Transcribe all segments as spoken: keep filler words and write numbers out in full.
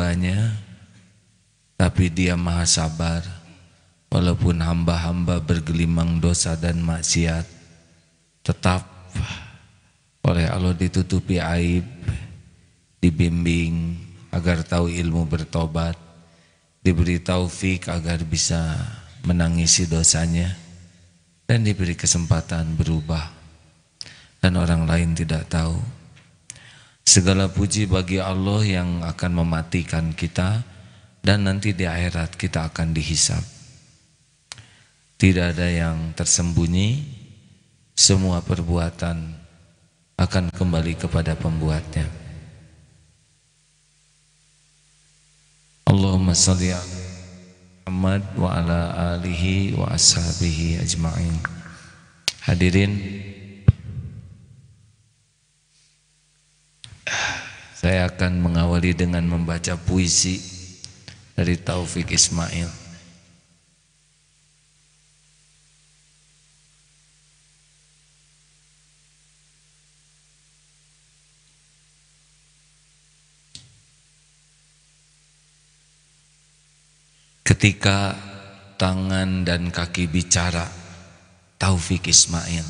hambanya, tapi Dia maha sabar. Walaupun hamba-hamba bergelimang dosa dan maksiat, tetap oleh Allah ditutupi aib, dibimbing agar tahu ilmu bertobat, diberi taufik agar bisa menangisi dosanya, dan diberi kesempatan berubah, dan orang lain tidak tahu. Segala puji bagi Allah yang akan mematikan kita, dan nanti di akhirat kita akan dihisab. Tidak ada yang tersembunyi, semua perbuatan akan kembali kepada pembuatnya. Allahumma sholli ala Muhammad wa ala alihi wa ashabihi ajma'in. Hadirin, saya akan mengawali dengan membaca puisi dari Taufik Ismail. Ketika tangan dan kaki bicara, Taufik Ismail,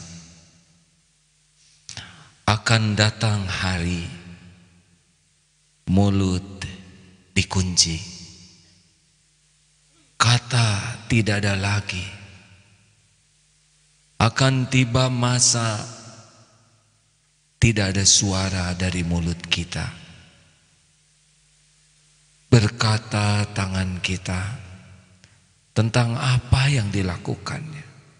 akan datang hari mulut dikunci, kata tidak ada lagi. Akan tiba masa tidak ada suara dari mulut kita. Berkata tangan kita tentang apa yang dilakukannya.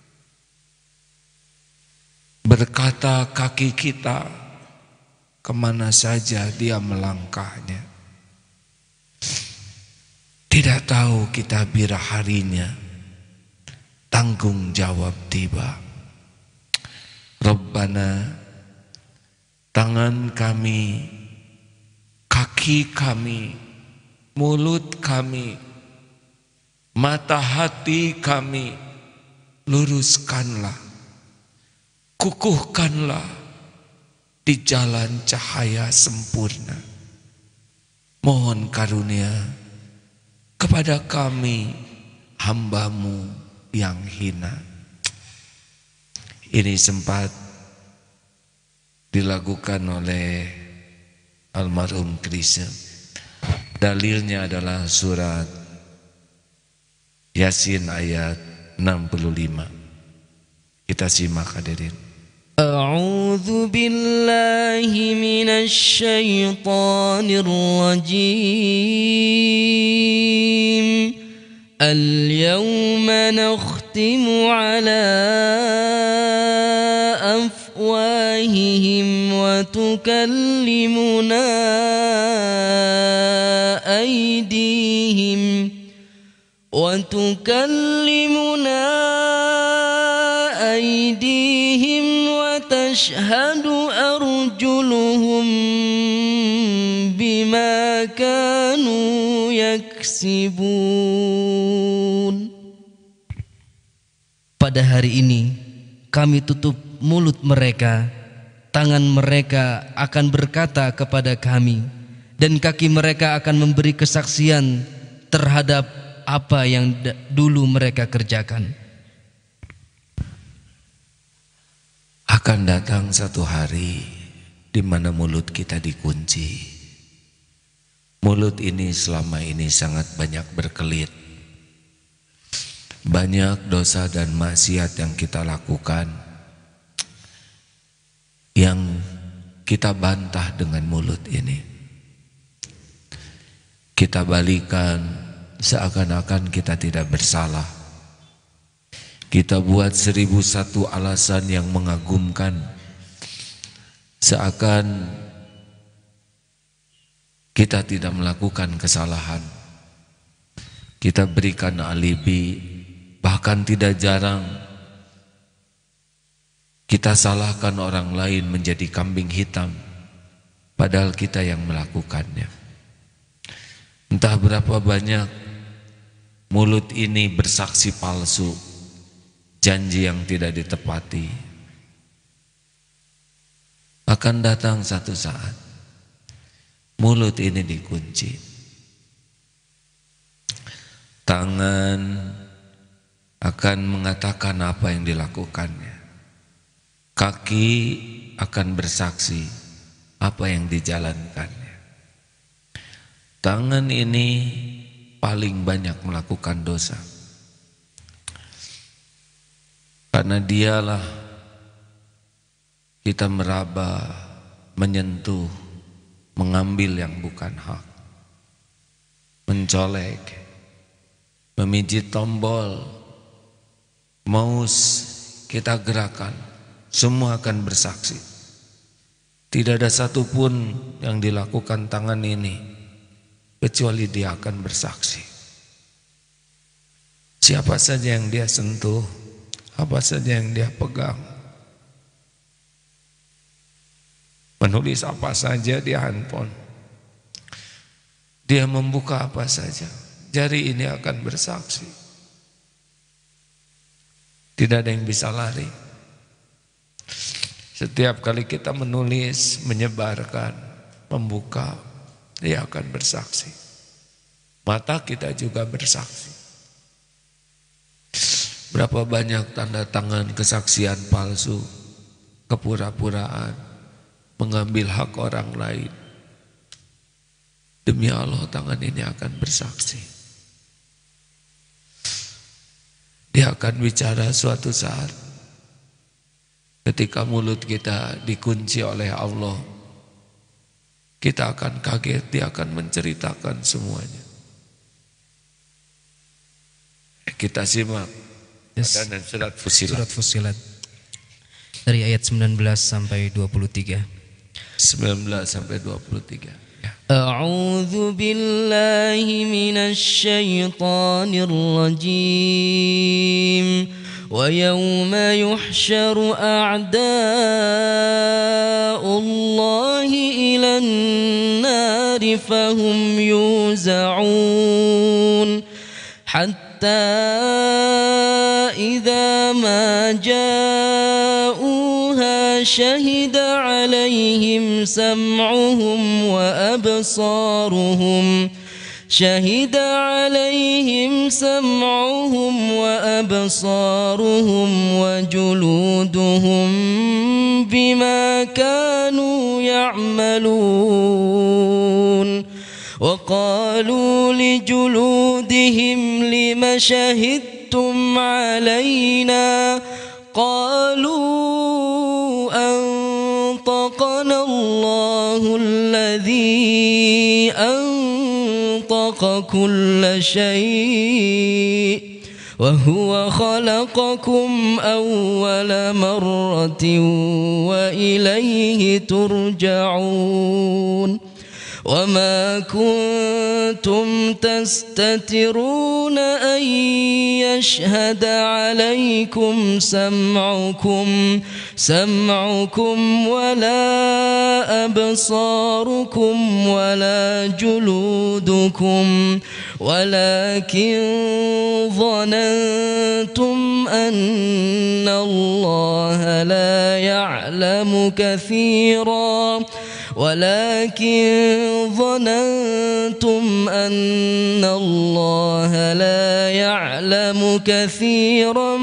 Berkata kaki kita kemana saja dia melangkahnya. Tidak tahu kita bila harinya tanggung jawab tiba. Rabbana, tangan kami, kaki kami, mulut kami, mata hati kami, luruskanlah, kukuhkanlah di jalan cahaya sempurna. Mohon karunia kepada kami, hamba-Mu yang hina. Ini sempat dilakukan oleh almarhum Krisya. Dalilnya adalah surat Yasin ayat enam puluh lima. Kita simak hadirin. A'udzu billahi minasy syaithanir rajim. Al-yawma nakhtimu ala afwahihim wa tukallimuna aydihim وتكلمنا أيديهم وتشهد أرجلهم بما كانوا يكسبون. Pada hari ini kami tutup mulut mereka, tangan mereka akan berkata kepada kami, dan kaki mereka akan memberi kesaksian terhadap apa yang dulu mereka kerjakan. Akan datang satu hari di mana mulut kita dikunci. Mulut ini selama ini sangat banyak berkelit. Banyak dosa dan maksiat yang kita lakukan, yang kita bantah dengan mulut ini. Kita balikan seakan-akan kita tidak bersalah. Kita buat seribu satu alasan yang mengagumkan, seakan kita tidak melakukan kesalahan. Kita berikan alibi, bahkan tidak jarang kita salahkan orang lain menjadi kambing hitam, padahal kita yang melakukannya. Entah berapa banyak mulut ini bersaksi palsu, janji yang tidak ditepati. Akan datang satu saat mulut ini dikunci. Tangan akan mengatakan apa yang dilakukannya. Kaki akan bersaksi apa yang dijalankannya. Tangan ini paling banyak melakukan dosa. Karena dialah kita meraba, menyentuh, mengambil yang bukan hak, mencolek, memijit tombol, mouse kita gerakan, semua akan bersaksi. Tidak ada satupun yang dilakukan tangan ini kecuali dia akan bersaksi. Siapa saja yang dia sentuh, apa saja yang dia pegang, menulis apa saja di handphone, dia membuka apa saja, jari ini akan bersaksi. Tidak ada yang bisa lari. Setiap kali kita menulis, menyebarkan, membuka, dia akan bersaksi. Mata kita juga bersaksi. Berapa banyak tanda tangan kesaksian palsu, kepura-puraan, mengambil hak orang lain. Demi Allah tangan ini akan bersaksi. Dia akan bicara suatu saat. Ketika mulut kita dikunci oleh Allah, kita akan kaget, dia akan menceritakan semuanya. Kita simak Yes. dan surat Fussilat. Surat Fussilat dari ayat sembilan belas sampai dua puluh tiga. sembilan belas sampai dua puluh tiga. Ya. A'udzu billahi minasy syaithanir rajim. Wa yawma yuhsyaru a'da'ullahi ilan nari fahum yuza'un hatta إذا ما جاءوها شهد عليهم سمعهم وأبصارهم شهد عليهم سمعهم وأبصارهم وجلودهم بما كانوا يعملون وقالوا لجلودهم لم شهدتم علينا قالوا أنطقنا الله الذي أنطق كل شيء وهو خلقكم أول مرة وإليه ترجعون وما كنتم تستترون أن يشهد عليكم سمعكم سمعكم ولا أبصاركم ولا جلودكم ولكن ظننتم أن الله لا يعلم كثيرا ولكن ظننتم أن الله لا يعلم كثيرا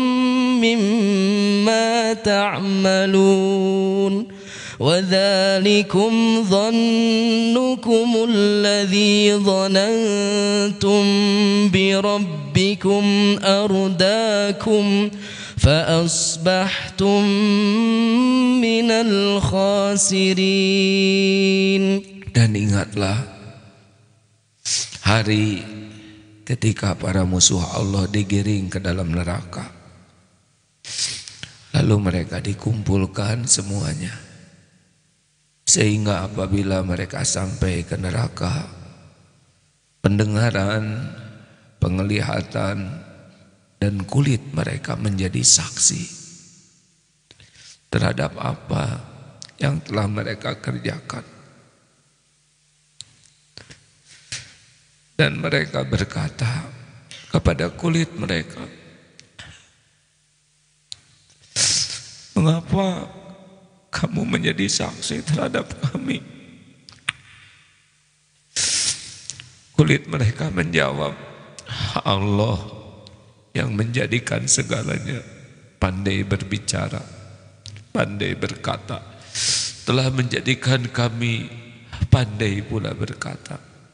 مما تعملون وذلكم ظنكم الذي ظننتم بربكم أرداكم فأصبحتم من الخاسرين. Dan ingatlah hari ketika para musuh Allah digiring ke dalam neraka, lalu mereka dikumpulkan semuanya, sehingga apabila mereka sampai ke neraka, pendengaran, penglihatan, dan kulit mereka menjadi saksi terhadap apa yang telah mereka kerjakan. Dan mereka berkata kepada kulit mereka, mengapa kamu menjadi saksi terhadap kami? Kulit mereka menjawab, Allah yang menjadikan segalanya pandai berbicara, pandai berkata, telah menjadikan kami pandai pula berkata.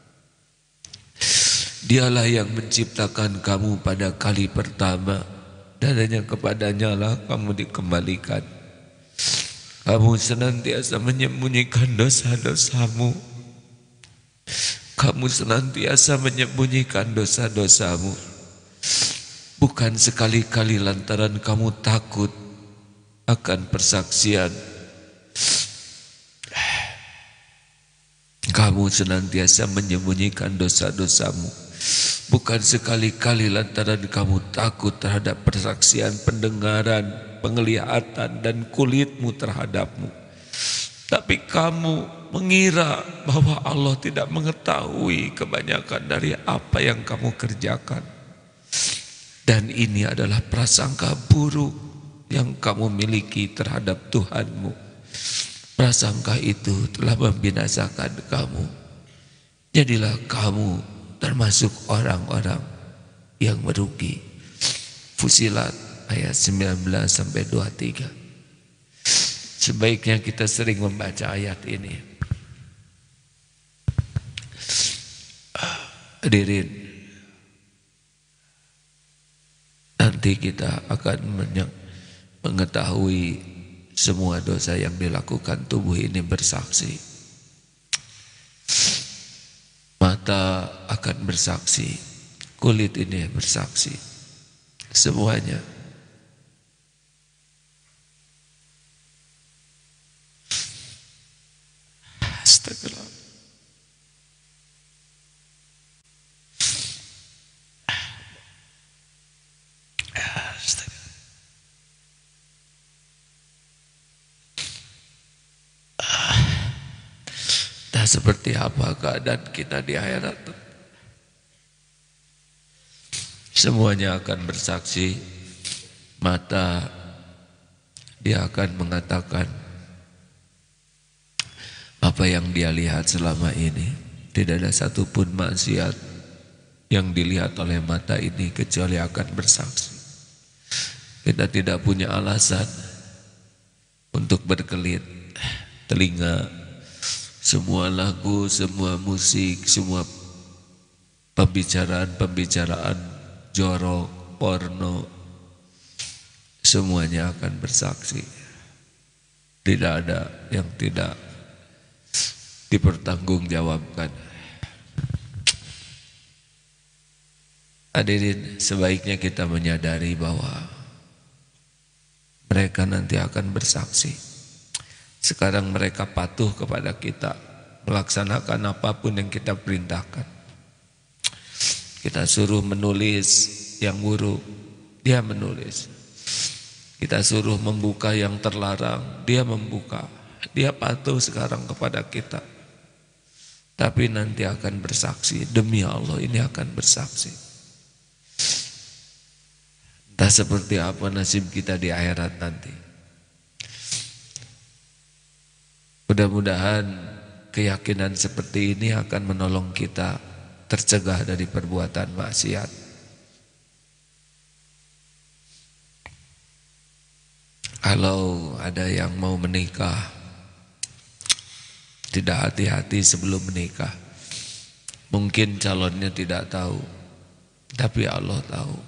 Dialah yang menciptakan kamu pada kali pertama, dan hanya kepadanya lah kamu dikembalikan. Kamu senantiasa menyembunyikan dosa-dosamu. Kamu senantiasa menyembunyikan dosa-dosamu. Bukan sekali-kali lantaran kamu takut akan persaksian. Kamu senantiasa menyembunyikan dosa-dosamu. Bukan sekali-kali lantaran kamu takut terhadap persaksian, pendengaran, penglihatan dan kulitmu terhadapmu. Tapi kamu mengira bahwa Allah tidak mengetahui kebanyakan dari apa yang kamu kerjakan. Dan ini adalah prasangka buruk yang kamu miliki terhadap Tuhanmu. Prasangka itu telah membinasakan kamu. Jadilah kamu termasuk orang-orang yang merugi. Fusilat ayat sembilan belas sampai dua puluh tiga. Sebaiknya kita sering membaca ayat ini. Hadirin, nanti kita akan mengetahui semua dosa yang dilakukan tubuh ini bersaksi. Mata akan bersaksi, kulit ini bersaksi, semuanya. Astagfirullah. Seperti apa keadaan kita di akhirat? Semuanya akan bersaksi. Mata, dia akan mengatakan apa yang dia lihat selama ini. Tidak ada satupun maksiat yang dilihat oleh mata ini kecuali akan bersaksi. Kita tidak punya alasan untuk berkelit. Telinga, semua lagu, semua musik, semua pembicaraan-pembicaraan jorok, porno, semuanya akan bersaksi. Tidak ada yang tidak dipertanggungjawabkan. Hadirin, sebaiknya kita menyadari bahwa mereka nanti akan bersaksi. Sekarang mereka patuh kepada kita, melaksanakan apapun yang kita perintahkan. Kita suruh menulis yang buruk, dia menulis. Kita suruh membuka yang terlarang, dia membuka. Dia patuh sekarang kepada kita. Tapi nanti akan bersaksi, demi Allah ini akan bersaksi. Entah seperti apa nasib kita di akhirat nanti. Mudah-mudahan keyakinan seperti ini akan menolong kita tercegah dari perbuatan maksiat. Kalau ada yang mau menikah, tidak hati-hati sebelum menikah. Mungkin calonnya tidak tahu, tapi Allah tahu.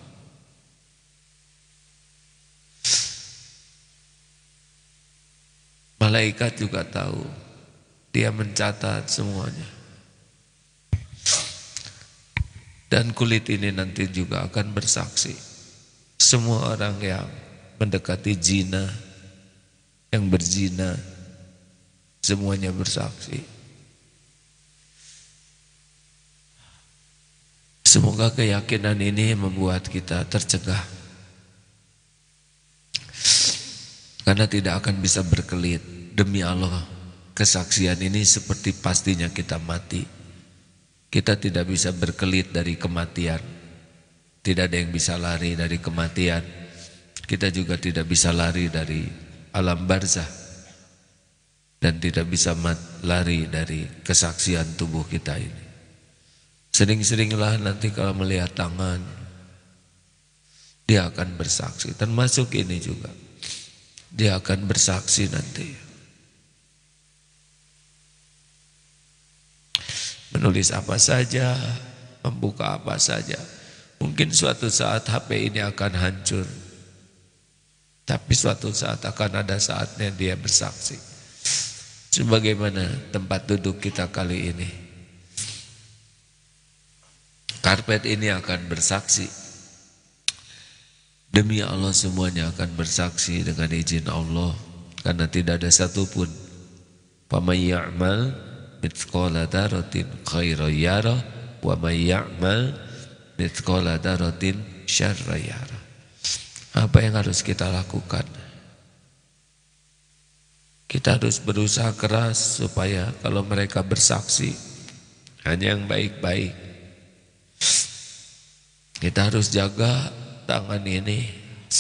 Malaikat juga tahu. Dia mencatat semuanya. Dan kulit ini nanti juga akan bersaksi. Semua orang yang mendekati zina, yang berzina, semuanya bersaksi. Semoga keyakinan ini membuat kita tercegah. Karena tidak akan bisa berkelit. Demi Allah, kesaksian ini seperti pastinya kita mati. Kita tidak bisa berkelit dari kematian. Tidak ada yang bisa lari dari kematian. Kita juga tidak bisa lari dari alam barzah. Dan tidak bisa lari dari kesaksian tubuh kita ini. Sering-seringlah nanti kalau melihat tangan, dia akan bersaksi. Termasuk ini juga, dia akan bersaksi nanti. Menulis apa saja, membuka apa saja. Mungkin suatu saat H P ini akan hancur, tapi suatu saat akan ada saatnya dia bersaksi. Sebagaimana tempat duduk kita kali ini. Karpet ini akan bersaksi. Demi Allah semuanya akan bersaksi dengan izin Allah. Karena tidak ada satupun. Faman ya'mal mithqala dzarratin khairan yarah wa may ya'mal mithqala dzarratin syarran yarah. Apa yang harus kita lakukan? Kita harus berusaha keras supaya kalau mereka bersaksi hanya yang baik-baik. Kita harus jaga tangan ini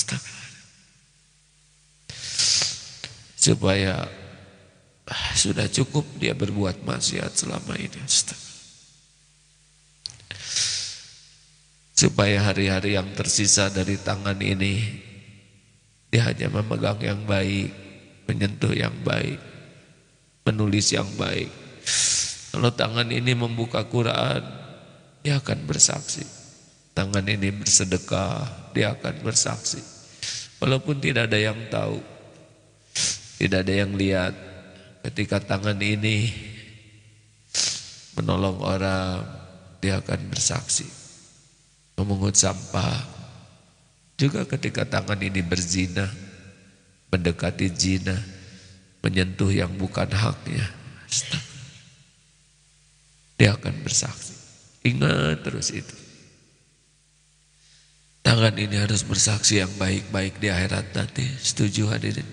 supaya sudah cukup dia berbuat maksiat selama ini. Supaya hari-hari yang tersisa dari tangan ini dia hanya memegang yang baik, menyentuh yang baik, menulis yang baik. Kalau tangan ini membuka Quran, dia akan bersaksi. Tangan ini bersedekah, dia akan bersaksi. Walaupun tidak ada yang tahu, tidak ada yang lihat, ketika tangan ini menolong orang, dia akan bersaksi. Memungut sampah, juga ketika tangan ini berzina, mendekati zina, menyentuh yang bukan haknya, dia akan bersaksi. Ingat terus itu. Tangan ini harus bersaksi yang baik-baik di akhirat nanti. Setuju hadirin?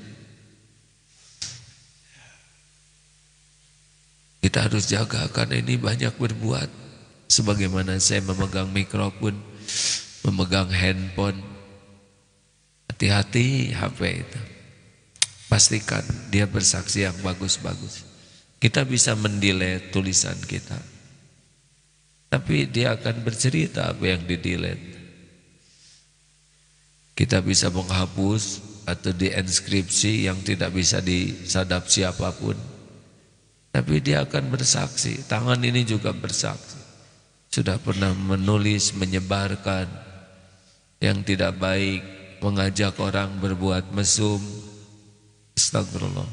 Kita harus jaga karena ini banyak berbuat. Sebagaimana saya memegang mikrofon, memegang handphone. Hati-hati H P itu. Pastikan dia bersaksi yang bagus-bagus. Kita bisa mendelete tulisan kita, tapi dia akan bercerita apa yang di-delete. Kita bisa menghapus atau dienskripsi yang tidak bisa disadap siapapun. Tapi dia akan bersaksi. Tangan ini juga bersaksi. Sudah pernah menulis, menyebarkan yang tidak baik, mengajak orang berbuat mesum. Astagfirullah.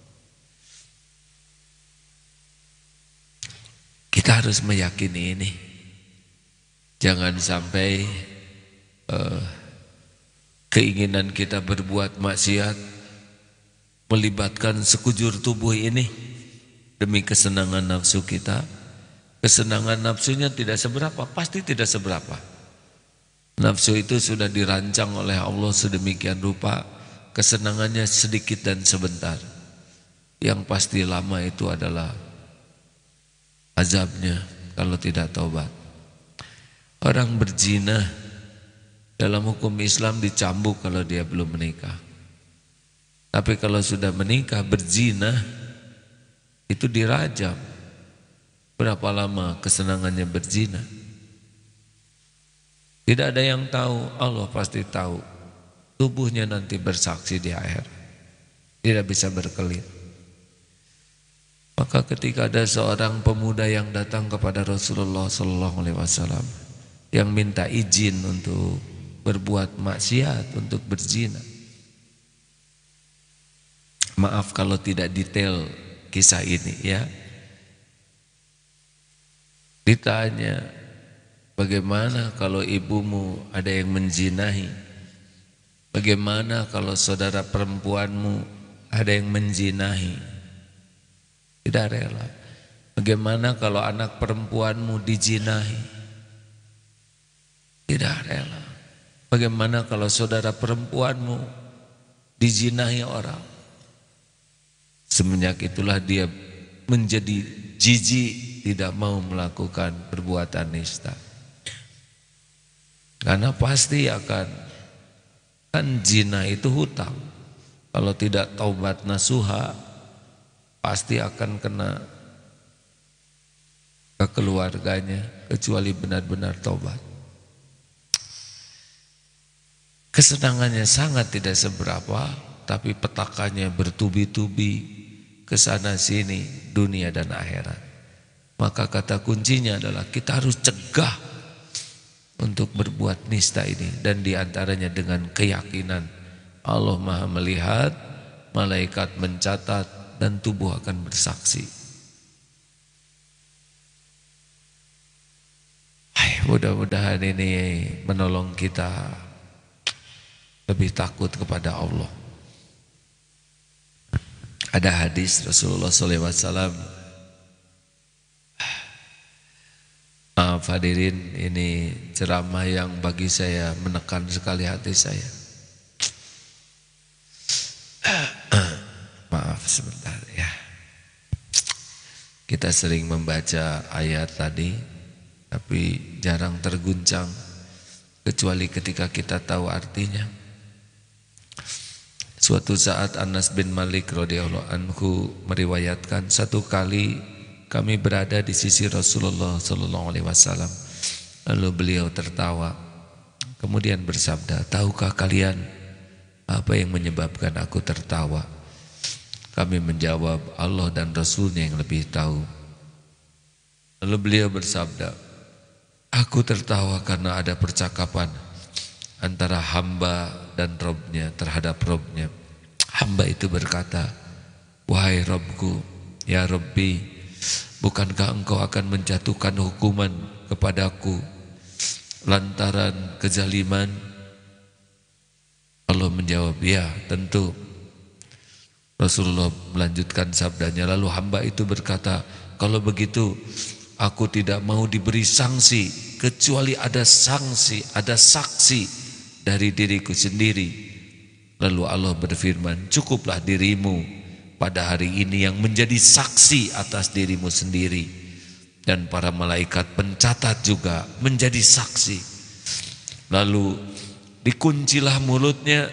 Kita harus meyakini ini. Jangan sampai uh, keinginan kita berbuat maksiat melibatkan sekujur tubuh ini demi kesenangan nafsu kita. Kesenangan nafsunya tidak seberapa, pasti tidak seberapa. Nafsu itu sudah dirancang oleh Allah sedemikian rupa, kesenangannya sedikit dan sebentar. Yang pasti lama itu adalah azabnya kalau tidak taubat. Orang berzina dalam hukum Islam dicambuk kalau dia belum menikah. Tapi kalau sudah menikah berzina itu dirajam. Berapa lama kesenangannya berzina? Tidak ada yang tahu, Allah pasti tahu. Tubuhnya nanti bersaksi di akhir. Tidak bisa berkelit. Maka ketika ada seorang pemuda yang datang kepada Rasulullah sallallahu alaihi wasallam yang minta izin untuk berbuat maksiat, untuk berzina. Maaf kalau tidak detail kisah ini ya. Ditanya, bagaimana kalau ibumu ada yang menzinahi? Bagaimana kalau saudara perempuanmu ada yang menzinahi? Tidak rela. Bagaimana kalau anak perempuanmu dijinahi? Tidak rela. Bagaimana kalau saudara perempuanmu dijinahi orang? Semenjak itulah dia menjadi jijik, tidak mau melakukan perbuatan nista. Karena pasti akan, kan zina itu hutang. Kalau tidak taubat nasuha, pasti akan kena ke keluarganya kecuali benar-benar tobat. Kesenangannya sangat tidak seberapa, tapi petakannya bertubi-tubi ke sana sini, dunia dan akhirat. Maka kata kuncinya adalah kita harus cegah untuk berbuat nista ini, dan diantaranya dengan keyakinan Allah Maha melihat, malaikat mencatat, dan tubuh akan bersaksi. Hai, mudah-mudahan ini menolong kita lebih takut kepada Allah. Ada hadis Rasulullah shallallahu alaihi wasallam. Maaf hadirin, ini ceramah yang bagi saya menekan sekali hati saya. Maaf sebentar ya. Kita sering membaca ayat tadi, tapi jarang terguncang kecuali ketika kita tahu artinya. Suatu saat Anas bin Malik radhiyallahu anhu meriwayatkan, satu kali kami berada di sisi Rasulullah sallallahu alaihi wasallam. Lalu beliau tertawa, kemudian bersabda, tahukah kalian apa yang menyebabkan aku tertawa? Kami menjawab, Allah dan Rasulnya yang lebih tahu. Lalu beliau bersabda, aku tertawa karena ada percakapan antara hamba dan Robnya terhadap Robnya. Hamba itu berkata, wahai Robku, ya Rabbi, bukankah engkau akan menjatuhkan hukuman kepadaku lantaran kezaliman? Allah menjawab, ya tentu. Rasulullah melanjutkan sabdanya, lalu hamba itu berkata, kalau begitu aku tidak mau diberi sanksi kecuali ada sanksi, ada saksi dari diriku sendiri. Lalu Allah berfirman, cukuplah dirimu pada hari ini yang menjadi saksi atas dirimu sendiri, dan para malaikat pencatat juga menjadi saksi. Lalu dikuncilah mulutnya,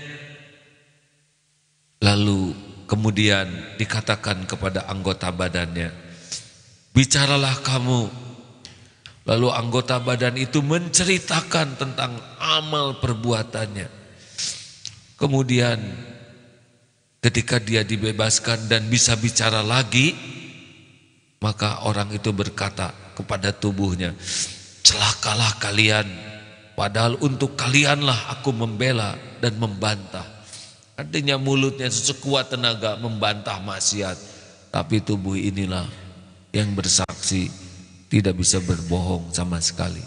lalu kemudian dikatakan kepada anggota badannya, bicaralah kamu. Lalu anggota badan itu menceritakan tentang amal perbuatannya. Kemudian ketika dia dibebaskan dan bisa bicara lagi, maka orang itu berkata kepada tubuhnya, celakalah kalian, padahal untuk kalianlah aku membela dan membantah. Artinya mulutnya sekuat tenaga membantah maksiat, tapi tubuh inilah yang bersaksi, tidak bisa berbohong sama sekali.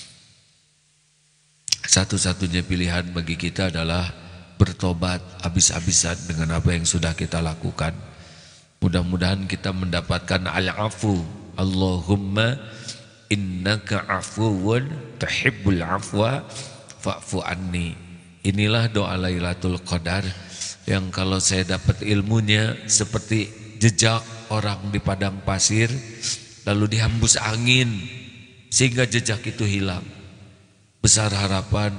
Satu-satunya pilihan bagi kita adalah bertobat habis-habisan dengan apa yang sudah kita lakukan. Mudah-mudahan kita mendapatkan al-afu. Allahumma innaka afuwun tuhibbul afwa fa'fu anni. Inilah doa Lailatul Qadar yang kalau saya dapat ilmunya seperti jejak orang di padang pasir lalu dihembus angin sehingga jejak itu hilang. Besar harapan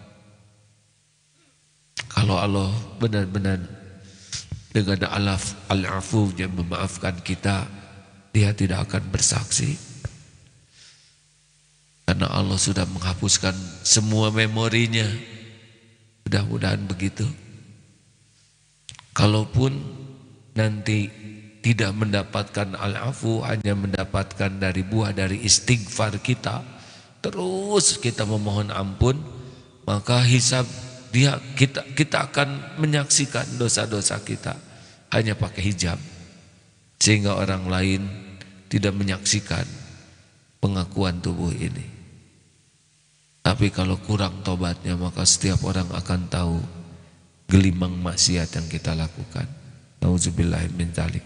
kalau Allah benar-benar dengan al-afu yang memaafkan kita, dia tidak akan bersaksi. Karena Allah sudah menghapuskan semua memorinya. Mudah-mudahan begitu. Kalaupun nanti tidak mendapatkan al-afu, hanya mendapatkan dari buah dari istighfar kita, terus kita memohon ampun, maka hisab dia kita kita akan menyaksikan dosa-dosa kita hanya pakai hijab, sehingga orang lain tidak menyaksikan pengakuan tubuh ini. Tapi kalau kurang tobatnya, maka setiap orang akan tahu gelimang maksiat yang kita lakukan. Nauzubillahi min dzalik.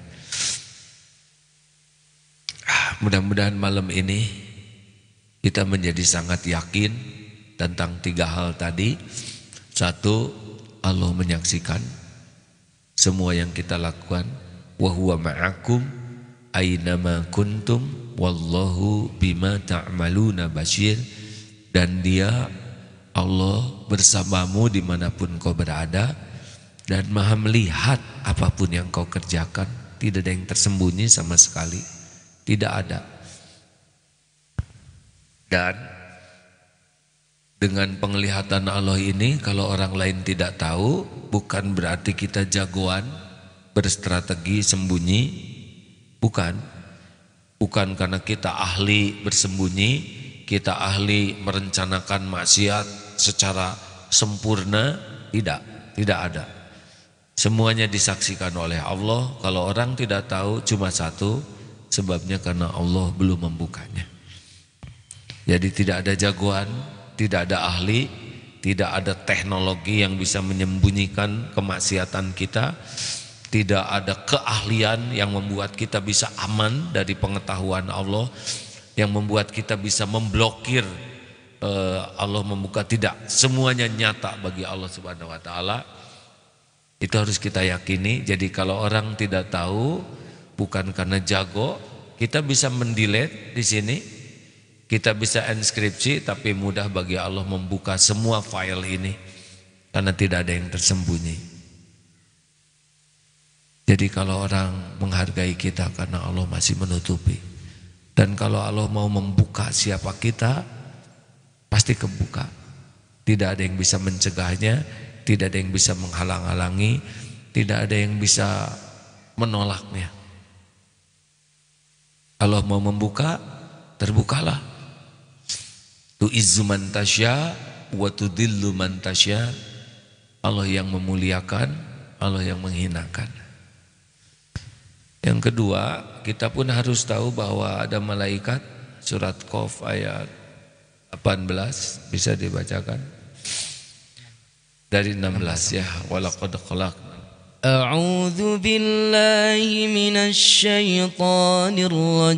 Mudah-mudahan malam ini kita menjadi sangat yakin tentang tiga hal tadi. Satu, Allah menyaksikan semua yang kita lakukan. Wa huwa ma'akum aynama kuntum wallahu bima ta'maluna basyir. Dan dia, Allah, bersamamu dimanapun kau berada dan maha melihat apapun yang kau kerjakan. Tidak ada yang tersembunyi sama sekali. Tidak ada. Dan dengan penglihatan Allah ini, kalau orang lain tidak tahu, bukan berarti kita jagoan berstrategi sembunyi, bukan. Bukan karena kita ahli bersembunyi, kita ahli merencanakan maksiat secara sempurna, tidak, tidak ada. Semuanya disaksikan oleh Allah. Kalau orang tidak tahu cuma satu, sebabnya karena Allah belum membukanya. Jadi tidak ada jagoan, tidak ada ahli, tidak ada teknologi yang bisa menyembunyikan kemaksiatan kita, tidak ada keahlian yang membuat kita bisa aman dari pengetahuan Allah, yang membuat kita bisa memblokir uh, Allah membuka. Tidak, semuanya nyata bagi Allah Subhanahu wa taala. Itu harus kita yakini. Jadi kalau orang tidak tahu, bukan karena jago, kita bisa mendelete di sini, kita bisa enskripsi, tapi mudah bagi Allah membuka semua file ini karena tidak ada yang tersembunyi. Jadi kalau orang menghargai kita karena Allah masih menutupi, dan kalau Allah mau membuka siapa kita, pasti kebuka. Tidak ada yang bisa mencegahnya, tidak ada yang bisa menghalang-halangi, tidak ada yang bisa menolaknya. Allah mau membuka, terbukalah. Tu'izzu man tasya wa tudillu man tasya. Allah yang memuliakan, Allah yang menghinakan. Yang kedua, kita pun harus tahu bahwa ada malaikat. Surat Qaf ayat delapan belas, bisa dibacakan dari enam belas ya. Walaqad khalaqna. A'udzu billahi minasy syaithanir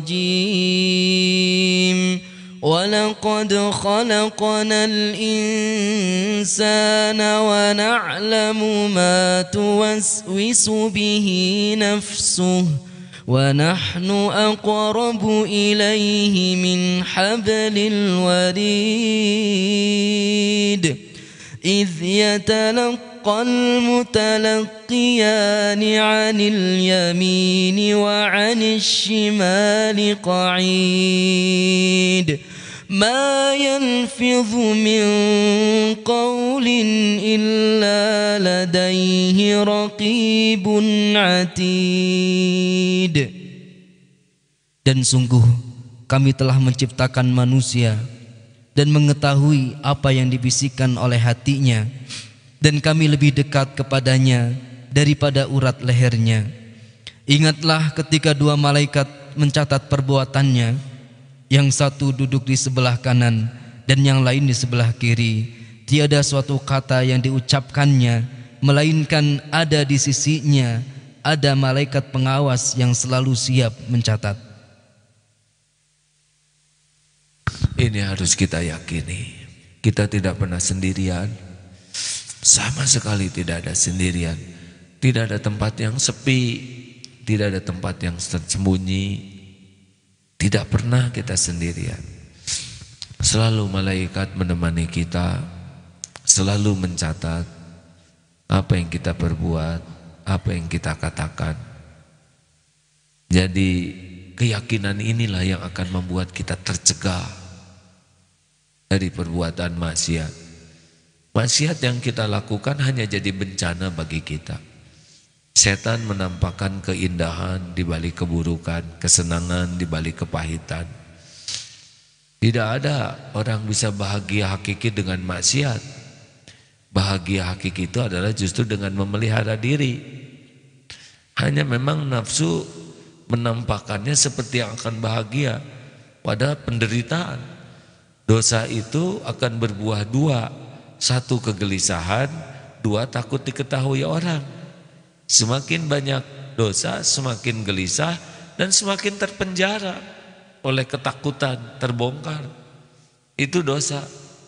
rajim. Walaqad khalaqnal insana wa na'lamu ma tuwaswisu bihi nafsuhu wa nahnu aqrabu ilayhi min hablil warid idh yatalaqqal mutalaqqiyani 'anil yamini wa 'anil shimali qa'id ما يلفظ من قول إلا لديه رقيب عتيد. Dan sungguh kami telah menciptakan manusia dan mengetahui apa yang dibisikkan oleh hatinya, dan kami lebih dekat kepadanya daripada urat lehernya. Ingatlah ketika dua malaikat mencatat perbuatannya, yang satu duduk di sebelah kanan dan yang lain di sebelah kiri. Tiada suatu kata yang diucapkannya, melainkan ada di sisinya ada malaikat pengawas yang selalu siap mencatat. Ini harus kita yakini. Kita tidak pernah sendirian. Sama sekali tidak ada sendirian. Tidak ada tempat yang sepi, tidak ada tempat yang tersembunyi. Tidak pernah kita sendirian. Selalu malaikat menemani kita, selalu mencatat apa yang kita perbuat, apa yang kita katakan. Jadi keyakinan inilah yang akan membuat kita tercegah dari perbuatan maksiat. Maksiat yang kita lakukan hanya jadi bencana bagi kita. Setan menampakkan keindahan di balik keburukan, kesenangan di balik kepahitan. Tidak ada orang bisa bahagia hakiki dengan maksiat. Bahagia hakiki itu adalah justru dengan memelihara diri. Hanya memang nafsu menampakkannya seperti yang akan bahagia pada penderitaan. Dosa itu akan berbuah dua. Satu, kegelisahan. Dua, takut diketahui orang. Semakin banyak dosa, semakin gelisah dan semakin terpenjara oleh ketakutan terbongkar. Itu dosa.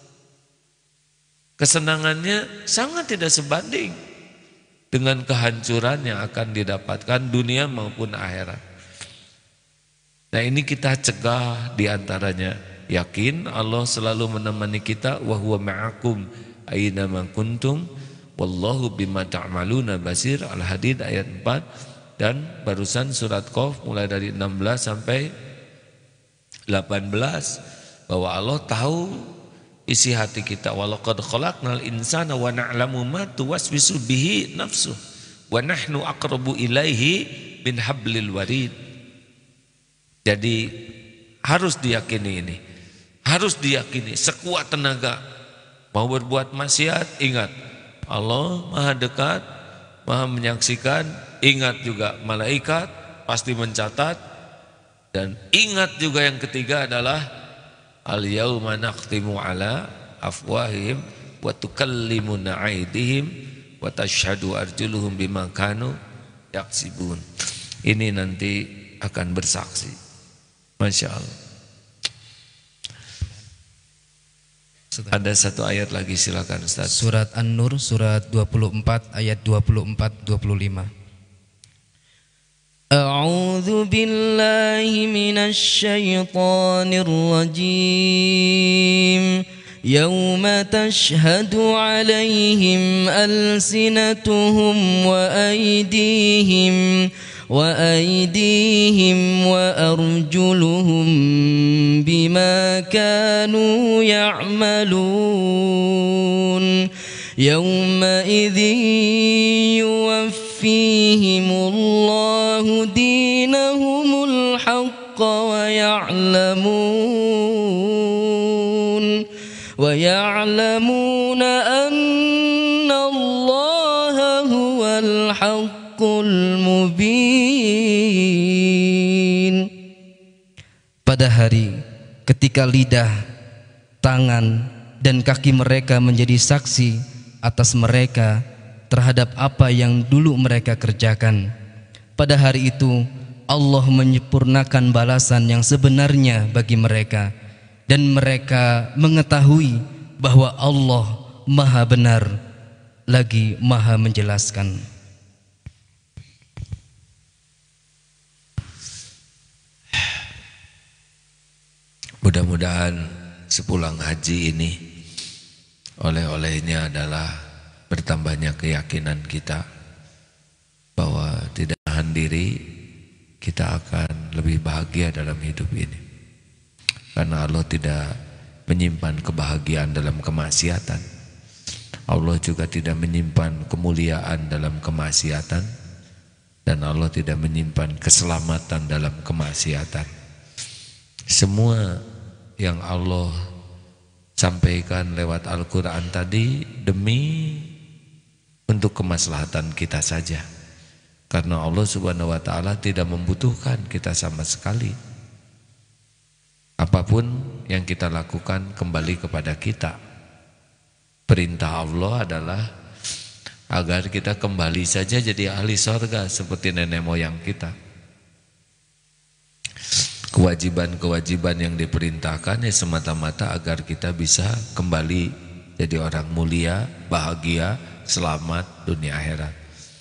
Kesenangannya sangat tidak sebanding dengan kehancuran yang akan didapatkan dunia maupun akhirat. Nah, ini kita cegah diantaranya. Yakin Allah selalu menemani kita, wa huwa ma'akum aina ma kuntum wallahu bima ta'maluna basir. Al-Hadid ayat empat. Dan barusan surat Qaf mulai dari enam belas sampai delapan belas. bahwa Allah tahu isi hati kita. Walaqad khalaqnal insana wa na'lamu ma tuwaswisu bihi nafsuh wa nahnu aqrabu ilaihi min hablil warid. Jadi harus diyakini ini, harus diyakini sekuat tenaga. Mau berbuat maksiat, ingat Allah maha dekat, maha menyaksikan. Ingat juga malaikat pasti mencatat. Dan ingat juga yang ketiga adalah al-yauma nakhtimu ala afwahihim wa tukallimuna aydihim wa tashhadu arjuluhum bima kanu yaksibun. Ini nanti akan bersaksi. Masya Allah. Ada satu ayat lagi, silakan Ustaz. Surat An-Nur surat dua puluh empat ayat dua puluh empat dua puluh lima. A'udzu billahi minasy syaithanir rajim. Yauma tashhadu 'alaihim alsinatuhum wa aydihim wa aydihim wa arjuluhum bima kanu ya'malun. Yauma idzin yuwaffihimullahu dinahumul haqqa wa ya'lamun wa ya'lamuna anna Allaha huwal haqqul mubin. Pada hari ketika lidah, tangan dan kaki mereka menjadi saksi atas mereka terhadap apa yang dulu mereka kerjakan. Pada hari itu Allah menyempurnakan balasan yang sebenarnya bagi mereka, dan mereka mengetahui bahwa Allah Maha benar lagi Maha menjelaskan. Mudah-mudahan sepulang haji ini oleh-olehnya adalah bertambahnya keyakinan kita bahwa tidak tahan diri, kita akan lebih bahagia dalam hidup ini. Karena Allah tidak menyimpan kebahagiaan dalam kemaksiatan. Allah juga tidak menyimpan kemuliaan dalam kemaksiatan. Dan Allah tidak menyimpan keselamatan dalam kemaksiatan. Semua yang Allah sampaikan lewat Al-Quran tadi demi untuk kemaslahatan kita saja. Karena Allah Subhanahu wa ta'ala tidak membutuhkan kita sama sekali. Apapun yang kita lakukan kembali kepada kita. Perintah Allah adalah agar kita kembali saja jadi ahli surga seperti nenek moyang kita. Kewajiban-kewajiban yang diperintahkan ya semata-mata agar kita bisa kembali jadi orang mulia, bahagia, selamat dunia akhirat.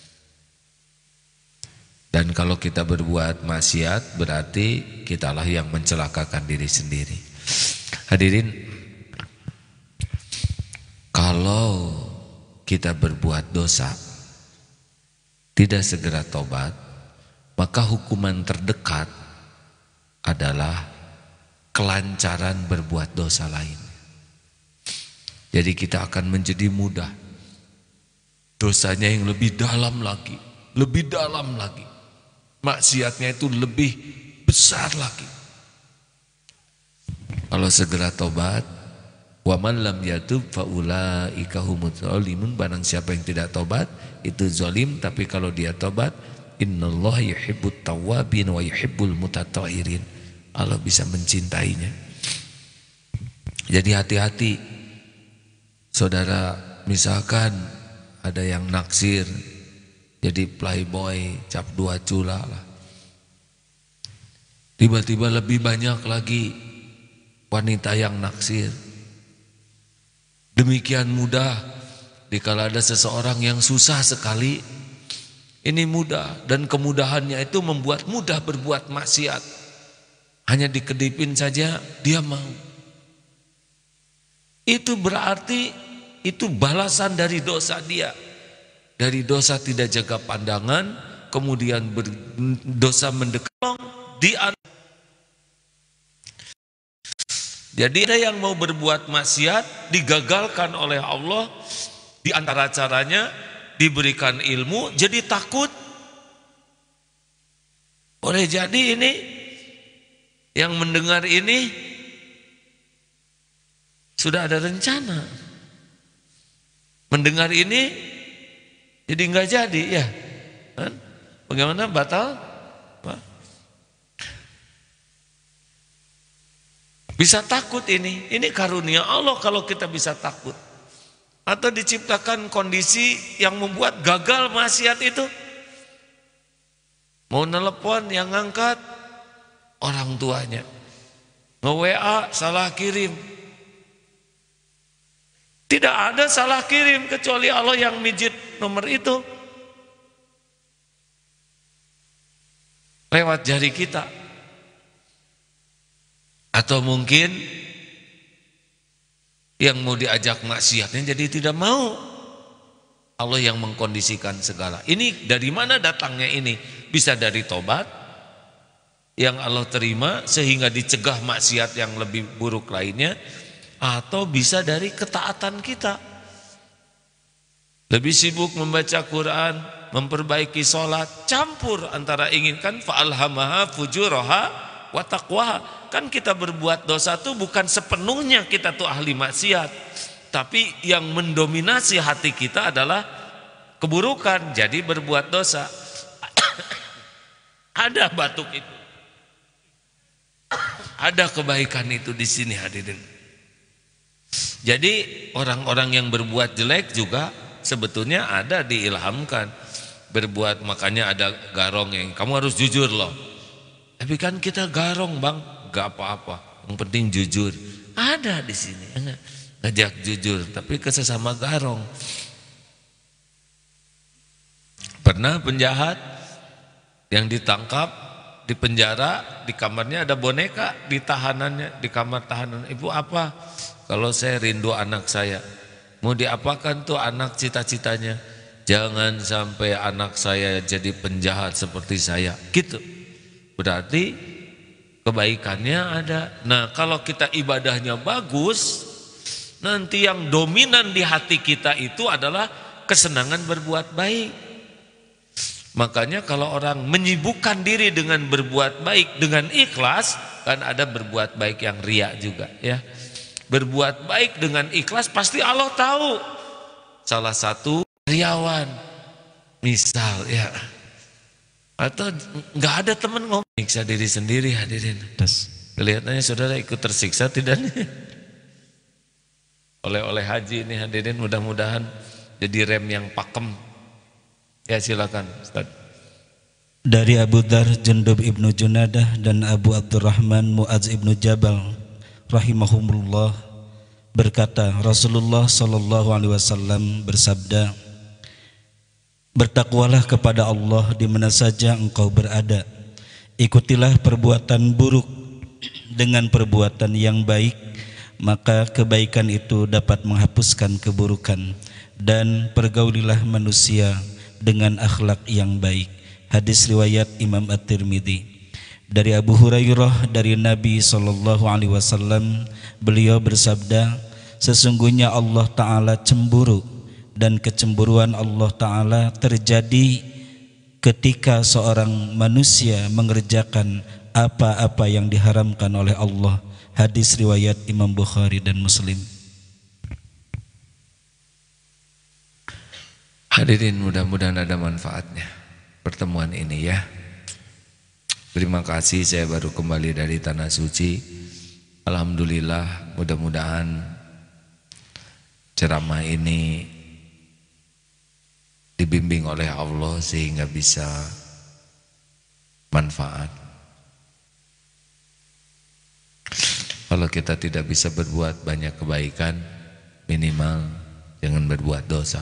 Dan kalau kita berbuat maksiat berarti kitalah yang mencelakakan diri sendiri. Hadirin, kalau kita berbuat dosa tidak segera tobat, maka hukuman terdekat adalah kelancaran berbuat dosa lain. Jadi kita akan menjadi mudah dosanya yang lebih dalam lagi, lebih dalam lagi, maksiatnya itu lebih besar lagi. Kalau segera tobat, wa man lam yatub fa ulaika humuz zalimun, barang siapa yang tidak tobat itu zalim. Tapi kalau dia tobat, innallaha yuhibbut tawwabin wa yuhibbul mutatahhirin, Allah bisa mencintainya. Jadi hati-hati saudara, misalkan ada yang naksir jadi playboy, cap dua cula lah, tiba-tiba lebih banyak lagi wanita yang naksir. Demikian mudah dikala ada seseorang yang susah sekali, ini mudah, dan kemudahannya itu membuat mudah berbuat maksiat. Hanya dikedipin saja dia mau. Itu berarti itu balasan dari dosa dia. Dari dosa tidak jaga pandangan, kemudian dosa mendekat di Jadi ada yang mau berbuat maksiat digagalkan oleh Allah, di antara caranya diberikan ilmu jadi takut. Boleh jadi ini yang mendengar ini sudah ada rencana. Mendengar ini jadi nggak jadi ya. Kan? Bagaimana batal? Apa? Bisa takut ini. Ini karunia Allah kalau kita bisa takut. Atau diciptakan kondisi yang membuat gagal maksiat itu. Mau nelpon yang ngangkat orang tuanya. Nge-W A salah kirim. Tidak ada salah kirim kecuali Allah yang mijit nomor itu. Lewat jari kita. Atau mungkin yang mau diajak maksiatnya jadi tidak mau. Allah yang mengkondisikan segala. Ini dari mana datangnya ini? Bisa dari tobat yang Allah terima sehingga dicegah maksiat yang lebih buruk lainnya, atau bisa dari ketaatan kita. Lebih sibuk membaca Quran, memperbaiki sholat, campur antara inginkan fa'alhamaha fujuraha wa taqwaha. Kan kita berbuat dosa tuh bukan sepenuhnya kita tuh ahli maksiat, tapi yang mendominasi hati kita adalah keburukan, jadi berbuat dosa. Ada batuk itu, ada kebaikan itu di sini hadirin. Jadi orang-orang yang berbuat jelek juga sebetulnya ada diilhamkan berbuat, makanya ada garong yang kamu harus jujur loh. Tapi kan kita garong bang, gak apa-apa, yang penting jujur. Ada di sini ngajak jujur, tapi ke sesama garong. Pernah penjahat yang ditangkap di penjara, di kamarnya ada boneka, di tahanannya, di kamar tahanan. Ibu apa? Kalau saya rindu anak saya. Mau diapakan tuh anak cita-citanya? Jangan sampai anak saya jadi penjahat seperti saya. Gitu. Berarti kebaikannya ada. Nah, kalau kita ibadahnya bagus, nanti yang dominan di hati kita itu adalah kesenangan berbuat baik. Makanya kalau orang menyibukkan diri dengan berbuat baik dengan ikhlas, kan ada berbuat baik yang riya juga ya. Berbuat baik dengan ikhlas pasti Allah tahu. Salah satu riawan misal ya, atau nggak ada teman ngomong, nyiksa diri sendiri hadirin. Kelihatannya saudara ikut tersiksa tidak nih? Oleh-oleh haji ini hadirin, mudah-mudahan jadi rem yang pakem. Ya silakan Ustaz. Dari Abu Dzar Jundub ibnu Junadah dan Abu Abdurrahman Mu'adz ibnu Jabal rahimahumullah berkata, Rasulullah sallallahu alaihi wasallam bersabda, bertakwalah kepada Allah di mana saja engkau berada. Ikutilah perbuatan buruk dengan perbuatan yang baik, maka kebaikan itu dapat menghapuskan keburukan, dan pergaulilah manusia dengan akhlak yang baik. Hadis riwayat Imam At-Tirmidzi. Dari Abu Hurairah dari Nabi sallallahu alaihi wasallam, beliau bersabda, sesungguhnya Allah Ta'ala cemburu, dan kecemburuan Allah Ta'ala terjadi ketika seorang manusia mengerjakan apa-apa yang diharamkan oleh Allah. Hadis riwayat Imam Bukhari dan Muslim. Hadirin, mudah-mudahan ada manfaatnya pertemuan ini ya. Terima kasih, saya baru kembali dari Tanah Suci. Alhamdulillah, mudah-mudahan ceramah ini dibimbing oleh Allah sehingga bisa manfaat. Kalau kita tidak bisa berbuat banyak kebaikan, minimal jangan berbuat dosa.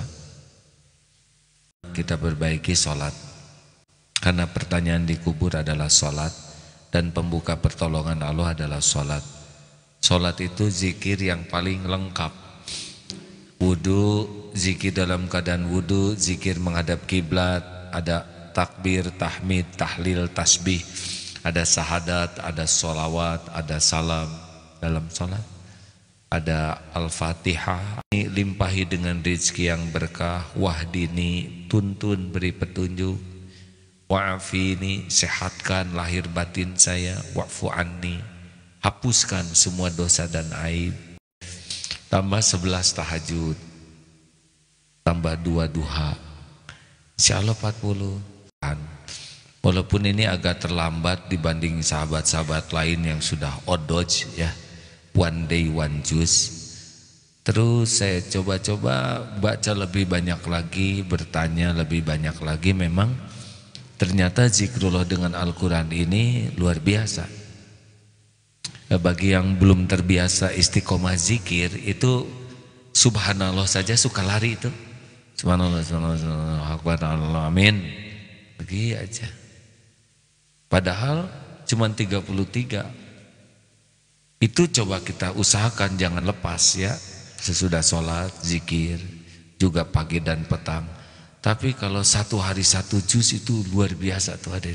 Kita perbaiki sholat, karena pertanyaan di kubur adalah sholat, dan pembuka pertolongan Allah adalah sholat. Sholat itu zikir yang paling lengkap. Wudu, zikir dalam keadaan wudu, zikir menghadap kiblat, ada takbir, tahmid, tahlil, tasbih, ada sahadat, ada sholawat, ada salam, dalam sholat. Ada Al-Fatihah, limpahi dengan rezeki yang berkah, wahdini, tuntun beri petunjuk, wa'afini, sehatkan lahir batin saya, wa'fu anni, hapuskan semua dosa dan aib. Tambah sebelas tahajud, tambah dua duha, insya Allah empat puluh. Walaupun ini agak terlambat dibanding sahabat-sahabat lain yang sudah odoj ya, one day one juice. Terus saya coba-coba baca lebih banyak lagi, bertanya lebih banyak lagi. Memang ternyata zikrullah dengan Al-Quran ini luar biasa. Bagi yang belum terbiasa istiqomah zikir, itu subhanallah saja suka lari itu. Subhanallah, subhanallah, subhanallah, akbar, Allah, amin. Pergi aja. Padahal cuma tiga puluh tiga. Itu coba kita usahakan jangan lepas ya. Sesudah sholat, zikir, juga pagi dan petang. Tapi kalau satu hari satu juz itu luar biasa tuh hadirin.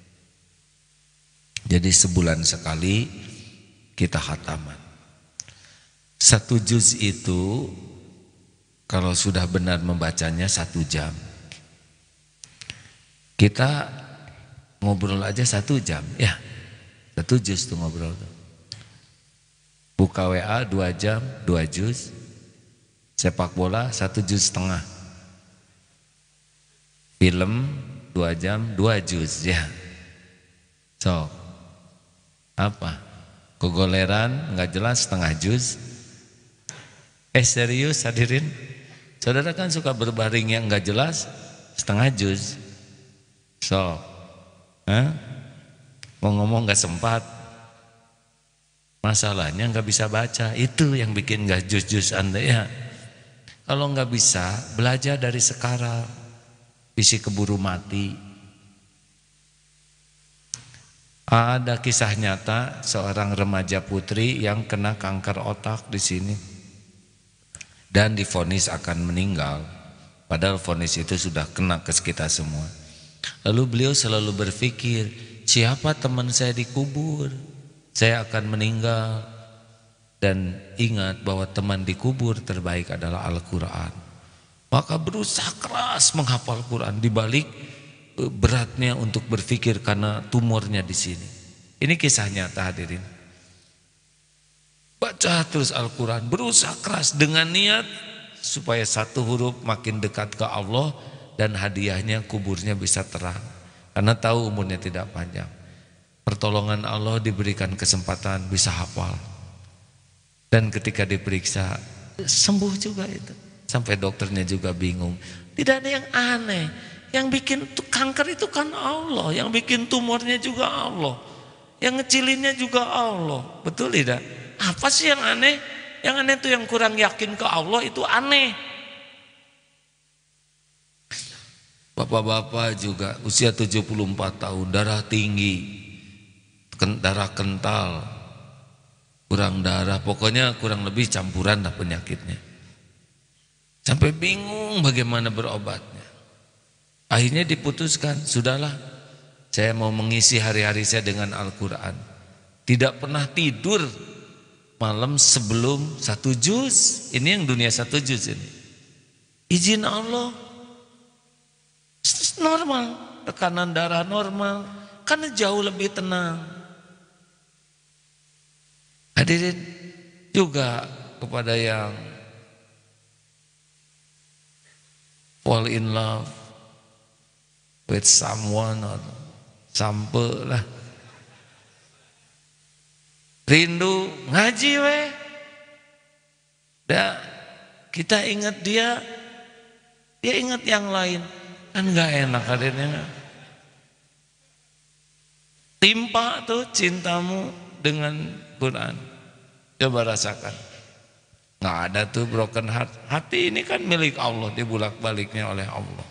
Jadi sebulan sekali kita khataman. Satu juz itu kalau sudah benar membacanya satu jam. Kita ngobrol aja satu jam, ya satu juz tuh ngobrol tuh. Buka W A dua jam, dua juz. Sepak bola satu juz setengah. Film dua jam, dua juz ya. So, apa? Kegoleran nggak jelas setengah juz. Eh serius hadirin? Saudara kan suka berbaring yang nggak jelas setengah juz. So, Hah? mau ngomong gak sempat, masalahnya gak bisa baca, itu yang bikin gak jus-jus Anda ya. Kalau gak bisa, belajar dari sekarang, isi keburu mati. Ada kisah nyata seorang remaja putri yang kena kanker otak di sini dan divonis akan meninggal, padahal vonis itu sudah kena ke kita semua. Lalu beliau selalu berpikir, siapa teman saya dikubur? Saya akan meninggal. Dan ingat bahwa teman dikubur terbaik adalah Al-Quran. Maka berusaha keras menghafal Quran dibalik beratnya untuk berpikir karena tumornya di sini. Ini kisah nyata hadirin. Baca terus Al-Quran, berusaha keras dengan niat supaya satu huruf makin dekat ke Allah. Dan hadiahnya kuburnya bisa terang. Karena tahu umurnya tidak panjang. Pertolongan Allah diberikan kesempatan bisa hafal. Dan ketika diperiksa sembuh juga itu. Sampai dokternya juga bingung. Tidak ada yang aneh. Yang bikin kanker itu kan Allah. Yang bikin tumornya juga Allah. Yang ngecilinnya juga Allah. Betul tidak? Apa sih yang aneh? Yang aneh itu yang kurang yakin ke Allah itu aneh. Bapak-bapak juga usia tujuh puluh empat tahun, darah tinggi, darah kental, kurang darah, pokoknya kurang lebih campuran lah penyakitnya. Sampai bingung bagaimana berobatnya. Akhirnya diputuskan, sudahlah saya mau mengisi hari-hari saya dengan Al-Quran. Tidak pernah tidur malam sebelum satu juz. Ini yang dunia satu juz ini. Izin Allah. Normal, tekanan darah normal, karena jauh lebih tenang. Hadirin juga kepada yang fall in love with someone or sampai lah, rindu ngaji weh, dah kita ingat dia, dia ingat yang lain. Kan gak enak hadirnya. Timpa tuh cintamu dengan Quran. Coba rasakan. Gak ada tuh broken heart. Hati ini kan milik Allah, dibulak-baliknya oleh Allah.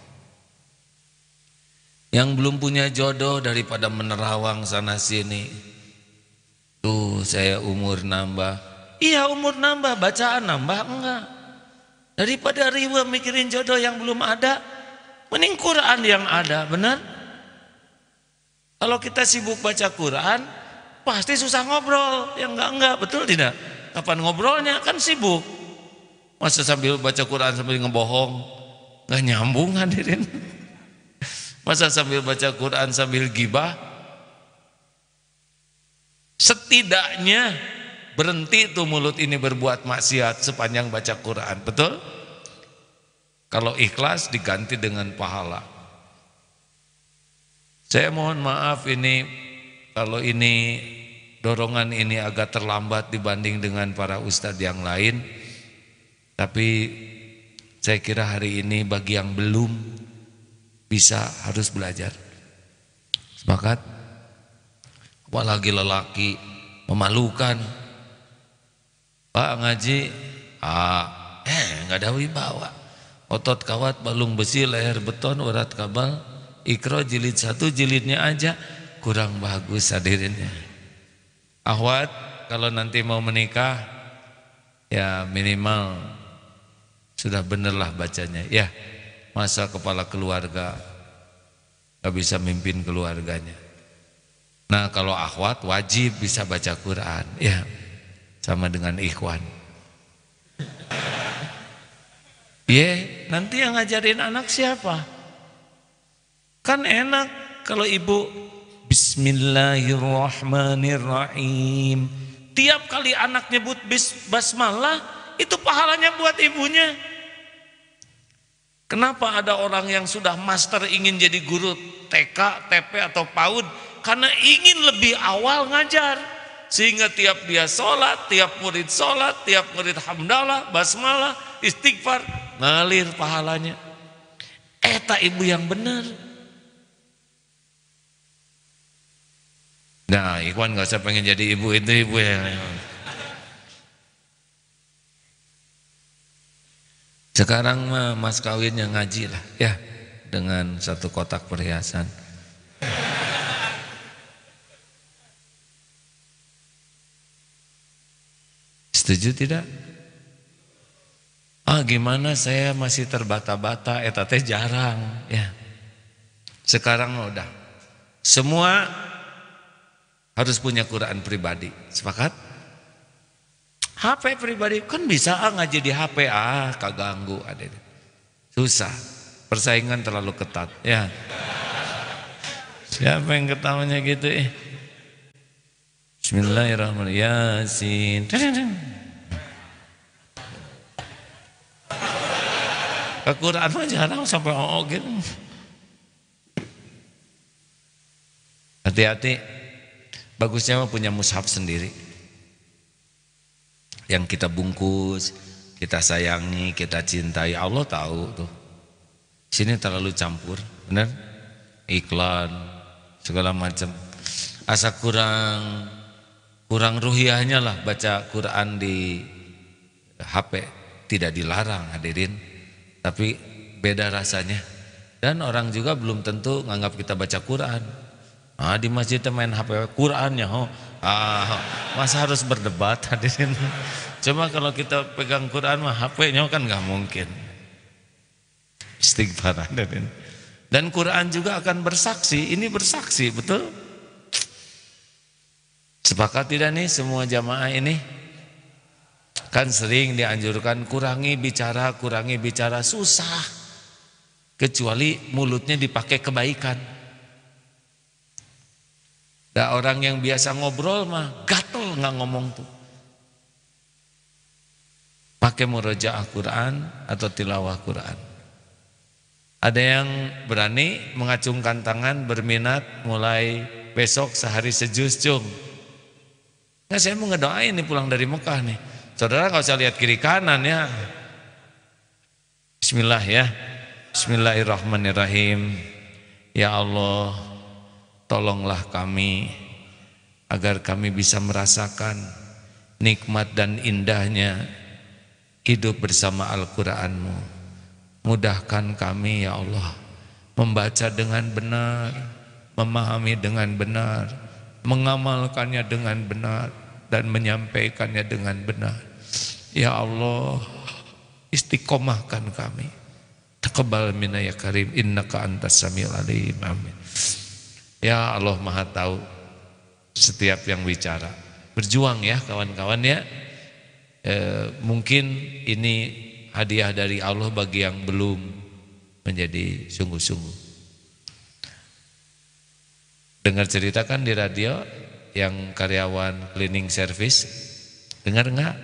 Yang belum punya jodoh daripada menerawang sana sini. Tuh saya umur nambah. Iya umur nambah, bacaan nambah enggak. Daripada riwa mikirin jodoh yang belum ada, mending Quran yang ada, benar? Kalau kita sibuk baca Quran, pasti susah ngobrol. Yang enggak-enggak, betul tidak? Kapan ngobrolnya? Kan sibuk. Masa sambil baca Quran sambil ngebohong? Gak nyambung hadirin. Masa sambil baca Quran sambil gibah? Setidaknya berhenti tuh mulut ini berbuat maksiat sepanjang baca Quran. Betul? Kalau ikhlas diganti dengan pahala. Saya mohon maaf ini kalau ini dorongan ini agak terlambat dibanding dengan para ustadz yang lain. Tapi saya kira hari ini bagi yang belum bisa harus belajar. Sepakat? Apalagi lelaki memalukan. Pak ngaji, ah, eh nggak ada wibawa. Otot kawat balung besi leher beton urat kabal. Iqra jilid satu jilidnya aja kurang bagus hadirinnya. Ahwat kalau nanti mau menikah ya minimal sudah benerlah bacanya ya. Masa kepala keluarga gak bisa mimpin keluarganya. Nah kalau akhwat wajib bisa baca Quran ya, sama dengan ikhwan. Ya nanti yang ngajarin anak siapa? Kan enak kalau ibu Bismillahirrahmanirrahim. Tiap kali anak nyebut basmalah itu pahalanya buat ibunya. Kenapa ada orang yang sudah master ingin jadi guru T K, T P atau PAUD? Karena ingin lebih awal ngajar. Sehingga tiap dia sholat, tiap murid sholat, tiap murid hamdalah, basmalah, istighfar, ngalir pahalanya. Eta ibu yang benar. Nah, ikhwan gak usah pengen jadi ibu itu ibu yang sekarang mah mas kawin yang ngaji lah ya, dengan satu kotak perhiasan. Setuju tidak? Ah gimana saya masih terbata-bata, eta teh jarang ya. Sekarang udah semua harus punya Quran pribadi. Sepakat? H P pribadi kan bisa ah ngaji di H P, ah kaganggu ada. Susah. Persaingan terlalu ketat ya. Siapa yang ketawanya gitu eh? Bismillahirrahmanirrahim. Yasin. Al-Quran mah jarang sampai oh gitu. Hati-hati. Bagusnya mah punya mushaf sendiri yang kita bungkus, kita sayangi, kita cintai. Allah tahu tuh. Sini terlalu campur, benar? Iklan segala macam. Asa kurang kurang ruhiyahnya lah baca Quran di H P. Tidak dilarang hadirin, tapi beda rasanya. Dan orang juga belum tentu nganggap kita baca Quran. Ah di masjid main H P Qurannya, oh, ah, masa harus berdebat hadirin? Coba kalau kita pegang Quran mah H P-nya kan nggak mungkin. Istighfar hadirin. Dan Quran juga akan bersaksi, ini bersaksi betul. Sepakat tidak nih semua jamaah ini? Kan sering dianjurkan kurangi bicara, kurangi bicara, susah. Kecuali mulutnya dipakai kebaikan. Ada orang yang biasa ngobrol mah gatel nggak ngomong tuh. Pakai murojaah Quran atau tilawah Quran. Ada yang berani mengacungkan tangan berminat mulai besok sehari sejus cung. Nah saya mau ngedoain nih pulang dari Mekah nih. Saudara nggak usah lihat kiri kanan ya. Bismillah ya. Bismillahirrahmanirrahim. Ya Allah. Tolonglah kami agar kami bisa merasakan nikmat dan indahnya hidup bersama Al-Quranmu. Mudahkan kami ya Allah membaca dengan benar, memahami dengan benar, mengamalkannya dengan benar, dan menyampaikannya dengan benar. Ya Allah, istiqomahkan kami. Taqabbal minna ya karim, innaka antas samiul alim. Amin. Ya Allah Maha tahu setiap yang bicara. Berjuang ya kawan-kawan ya. E, mungkin ini hadiah dari Allah bagi yang belum menjadi sungguh-sungguh. Dengar cerita kan di radio yang karyawan cleaning service, dengar enggak?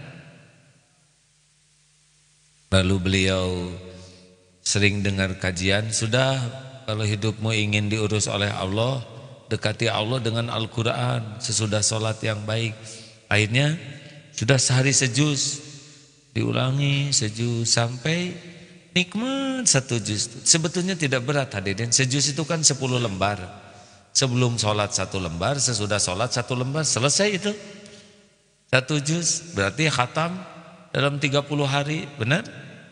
Lalu beliau sering dengar kajian, sudah kalau hidupmu ingin diurus oleh Allah, dekati Allah dengan Al-Quran sesudah sholat yang baik. Akhirnya sudah sehari sejuz, diulangi sejuz sampai nikmat satu juz. Sebetulnya tidak berat hadirin, sejuz itu kan sepuluh lembar. Sebelum sholat satu lembar, sesudah sholat satu lembar, selesai itu satu juz, berarti khatam dalam tiga puluh hari, benar?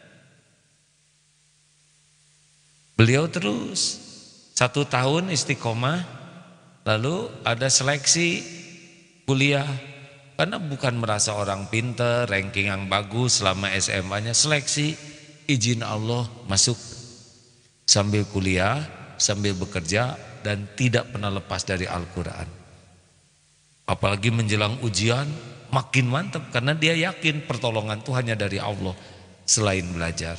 Beliau terus satu tahun istiqomah, lalu ada seleksi kuliah, karena bukan merasa orang pinter, ranking yang bagus selama S M A-nya, seleksi izin Allah masuk sambil kuliah, sambil bekerja, dan tidak pernah lepas dari Al-Quran. Apalagi menjelang ujian makin mantap, karena dia yakin pertolongan itu hanya dari Allah selain belajar.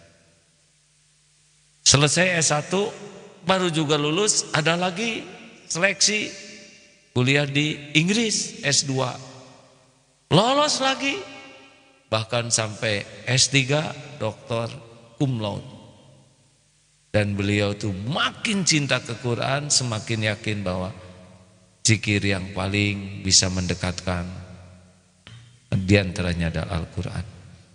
Selesai S satu baru juga lulus, ada lagi seleksi kuliah di Inggris S dua, lolos lagi, bahkan sampai S tiga doktor cum laude. Dan beliau tuh makin cinta ke Quran, semakin yakin bahwa zikir yang paling bisa mendekatkan diantaranya adalah Al-Quran.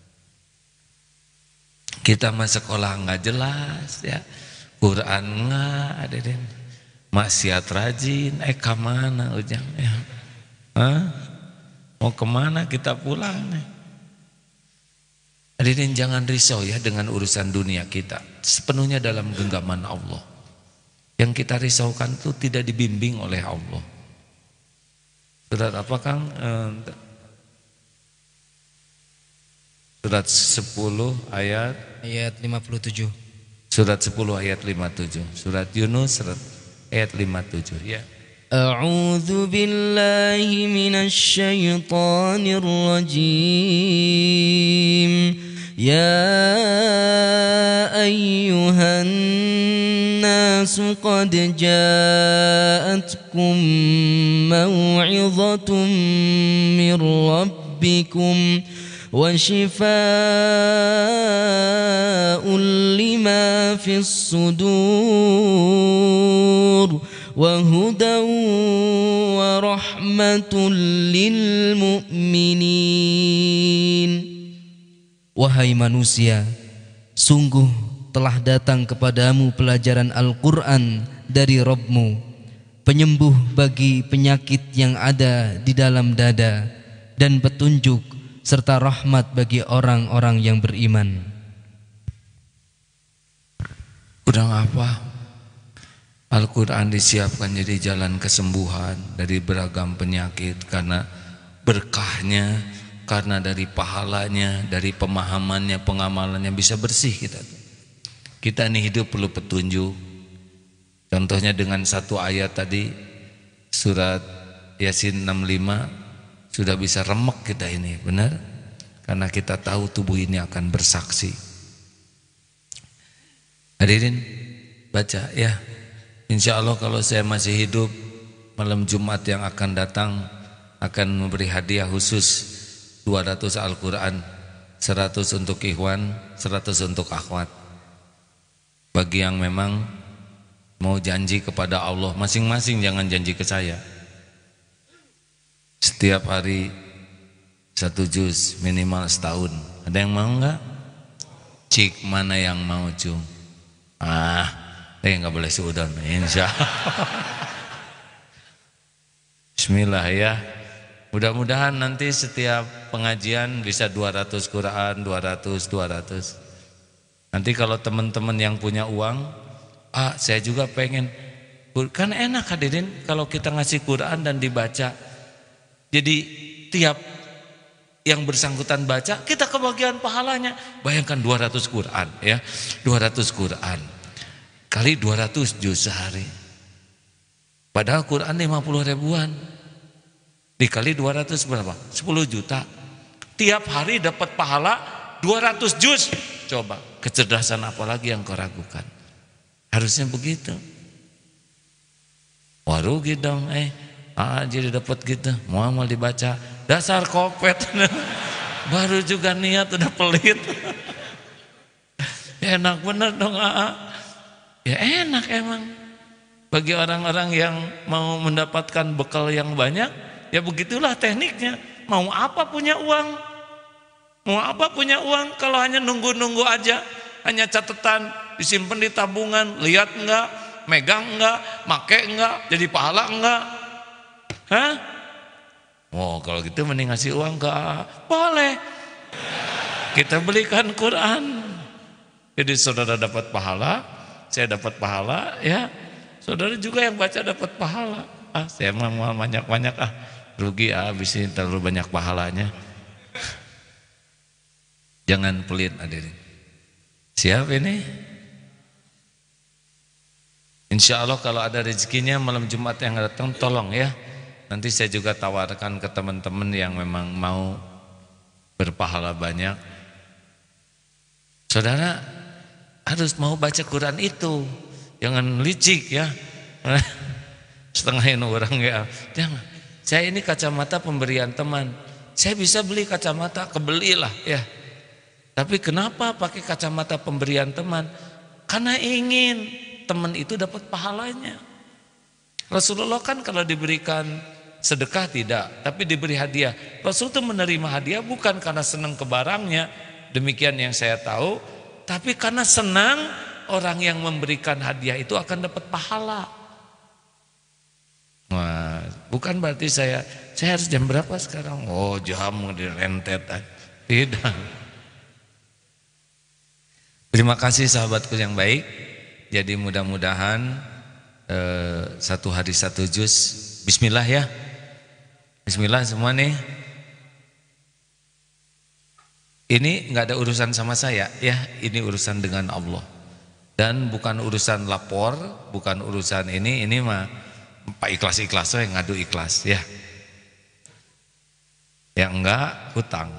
Kita mah sekolah nggak jelas ya, Quran nggak ada deh, maksiat rajin, eh kemana ujang ya? Hah? Mau kemana kita pulang nih? Hadirin jangan risau ya dengan urusan dunia kita, sepenuhnya dalam genggaman Allah. Yang kita risaukan itu tidak dibimbing oleh Allah. Surat apa Kang? Surat sepuluh ayat ayat lima puluh tujuh. Surat sepuluh ayat lima puluh tujuh. Surat Yunus surat ayat lima puluh tujuh ya. A'udzu billahi minasy syaithanir rajim. Ya ayyuhan nasu qad ja'atkum maw'izatun mir rabbikum wa shifaa'un lima fis sudur wa hudan wa rahmatul lil mu'minin. Wahai manusia, sungguh telah datang kepadamu pelajaran Al-Quran dari Rabbmu, penyembuh bagi penyakit yang ada di dalam dada, dan petunjuk serta rahmat bagi orang-orang yang beriman. Kurang apa? Al-Quran disiapkan jadi jalan kesembuhan dari beragam penyakit, karena berkahnya, karena dari pahalanya, dari pemahamannya, pengamalannya bisa bersih kita. Kita ini hidup perlu petunjuk. Contohnya dengan satu ayat tadi surat Yasin enam puluh lima sudah bisa remek kita ini, benar? Karena kita tahu tubuh ini akan bersaksi. Hadirin baca ya. Insya Allah kalau saya masih hidup, malam Jumat yang akan datang akan memberi hadiah khusus dua ratus Al-Quran, seratus untuk ikhwan, seratus untuk akhwat. Bagi yang memang mau janji kepada Allah, masing-masing jangan janji ke saya. Setiap hari satu juz minimal setahun. Ada yang mau enggak? Cik mana yang mau cung? Ah, eh enggak boleh seudon, insya Allah. Bismillah ya. Mudah-mudahan nanti setiap pengajian bisa dua ratus Quran, dua ratus, dua ratus. Nanti kalau teman-teman yang punya uang, ah saya juga pengen. Kan enak hadirin kalau kita ngasih Quran dan dibaca. Jadi tiap yang bersangkutan baca, kita kebagian pahalanya. Bayangkan dua ratus Quran ya, dua ratus Quran kali dua ratus juz sehari. Padahal Quran lima puluh ribuan. Dikali dua ratus berapa? sepuluh juta. Tiap hari dapat pahala dua ratus juz. Coba, kecerdasan apa lagi yang kau ragukan? Harusnya begitu. Wah rugi dong, eh ah, jadi dapat gitu. Mau mau dibaca, dasar kopet. Baru juga niat udah pelit. Ya enak bener dong, ah. Ya enak emang. Bagi orang-orang yang mau mendapatkan bekal yang banyak, ya begitulah tekniknya. Mau apa punya uang? Mau apa punya uang kalau hanya nunggu-nunggu aja, hanya catatan, disimpan di tabungan, lihat enggak, megang enggak, make enggak, jadi pahala enggak? Hah? Oh, kalau gitu mending ngasih uang ke boleh. Kita belikan Quran. Jadi saudara dapat pahala, saya dapat pahala, ya. Saudara juga yang baca dapat pahala. Ah, saya mau banyak-banyak ah. Rugi ah, habis ini terlalu banyak pahalanya. Jangan pelit hadirin. Siap ini? Insya Allah kalau ada rezekinya malam Jumat yang datang tolong ya. Nanti saya juga tawarkan ke teman-teman yang memang mau berpahala banyak. Saudara harus mau baca Quran itu. Jangan licik ya. Setengahin orang ya. Jangan. Saya ini kacamata pemberian teman. Saya bisa beli kacamata, kebelilah ya. Tapi kenapa pakai kacamata pemberian teman? Karena ingin teman itu dapat pahalanya. Rasulullah kan kalau diberikan sedekah tidak, tapi diberi hadiah. Rasul itu menerima hadiah bukan karena senang ke barangnya, demikian yang saya tahu, tapi karena senang orang yang memberikan hadiah itu akan dapat pahala. Wah, bukan berarti saya saya harus jam berapa sekarang? Oh, jam direntet. Tidak. Terima kasih sahabatku yang baik. Jadi mudah-mudahan eh, satu hari satu juz. Bismillah ya. Bismillah semua nih. Ini nggak ada urusan sama saya ya. Ini urusan dengan Allah. Dan bukan urusan lapor, bukan urusan ini. Ini mah Pak ikhlas-ikhlas yang ngadu ikhlas ya. Yang enggak hutang.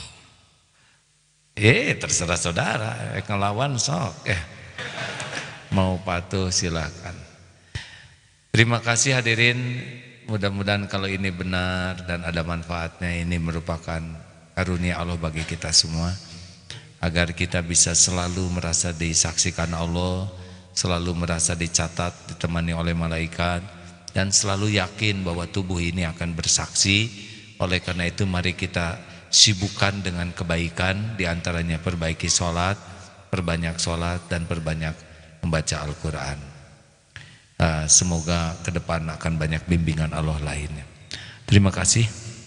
Eh terserah saudara, ngelawan sok eh. Mau patuh silakan. Terima kasih hadirin. Mudah-mudahan kalau ini benar dan ada manfaatnya, ini merupakan karunia Allah bagi kita semua. Agar kita bisa selalu merasa disaksikan Allah, selalu merasa dicatat, ditemani oleh malaikat, dan selalu yakin bahwa tubuh ini akan bersaksi. Oleh karena itu mari kita sibukkan dengan kebaikan, diantaranya perbaiki sholat, perbanyak sholat dan perbanyak membaca Al-Quran. uh, Semoga ke depan akan banyak bimbingan Allah lainnya. Terima kasih.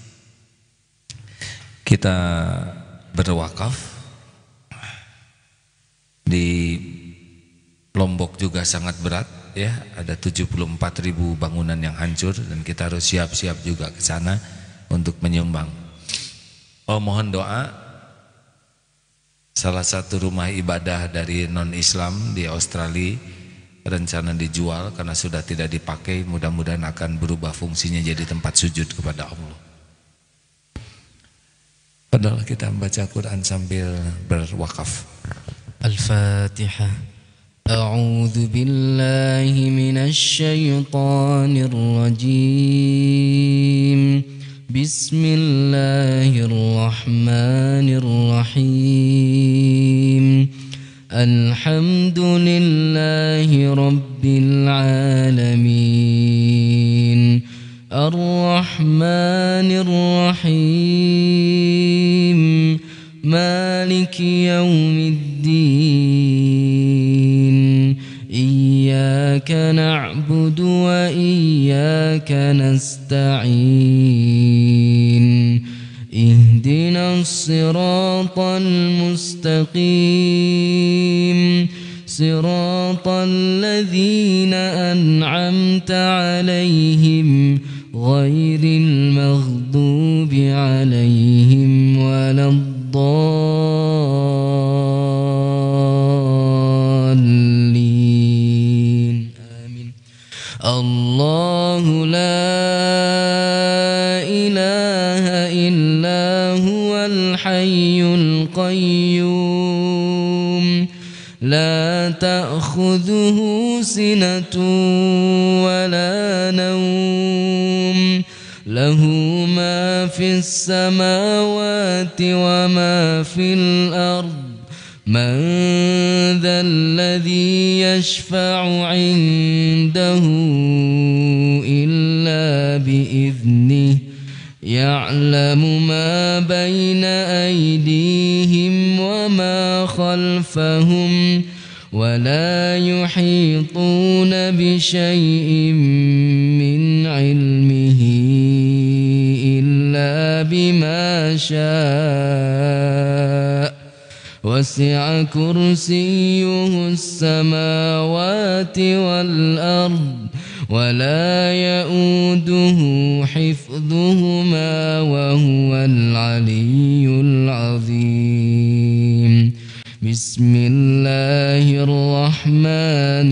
Kita berwakaf. Di Lombok juga sangat berat ya, ada tujuh puluh empat ribu bangunan yang hancur dan kita harus siap-siap juga ke sana untuk menyumbang. Oh, mohon doa. Salah satu rumah ibadah dari non-Islam di Australia rencana dijual karena sudah tidak dipakai. Mudah-mudahan akan berubah fungsinya jadi tempat sujud kepada Allah. Padahal kita membaca Quran sambil berwakaf. Al-Fatihah. A'udzu billahi minasy syaithanir rajim. Bismillahirrahmanirrahim. Alhamdulillahi rabbil alamin. Ar-Rahmanir Rahim. Maliki yaumiddin. Iyyaka na'budu wa iyyaka nasta'in. Ihdinas siratal mustaqim. Siratal ladzina an'amta 'alaihim ghairil maghdubi 'alaihim waladdallin. Amin. Allahu la ilaha لا تأخذه سنة ولا نوم له ما في السماوات وما في الأرض من ذا الذي يشفع عنده إلا بإذنه يعلم ما بين أيديهم وما خلفهم ولا يحيطون بشيء من علمه إلا بما شاء وسع كرسيه السماوات والأرض ولا يؤوده حفظهما وهو العلي العظيم بسم الله الرحمن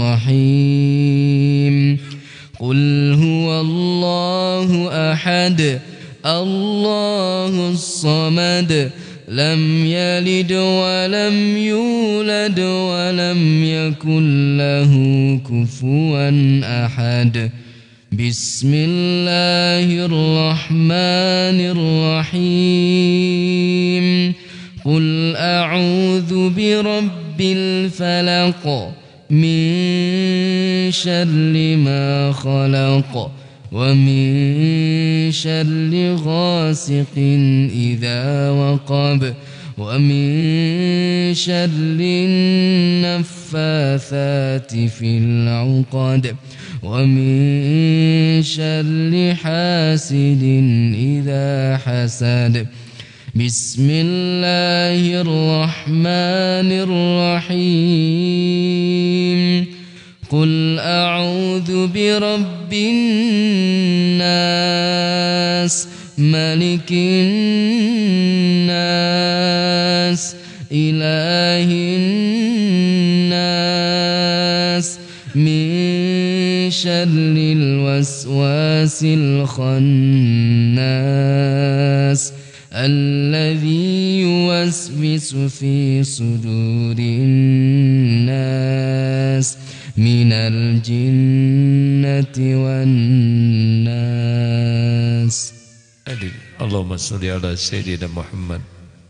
الرحيم قل هو الله أحد الله الصمد لم يلد ولم يولد ولم يكن له كفوا أحد بسم الله الرحمن الرحيم قل أعوذ برب الفلق من شر ما خلق ومن شر غاسق إذا وقب ومن شر النفاثات في العقد ومن شر حاسد إذا حسد بسم الله الرحمن الرحيم قل أعوذ برب الناس ملك الناس إله الناس من شر الوسواس الخناس الذي يوسوس في صدور الناس من الجنة والناس. Allahumma salli ala Sayyidina Muhammad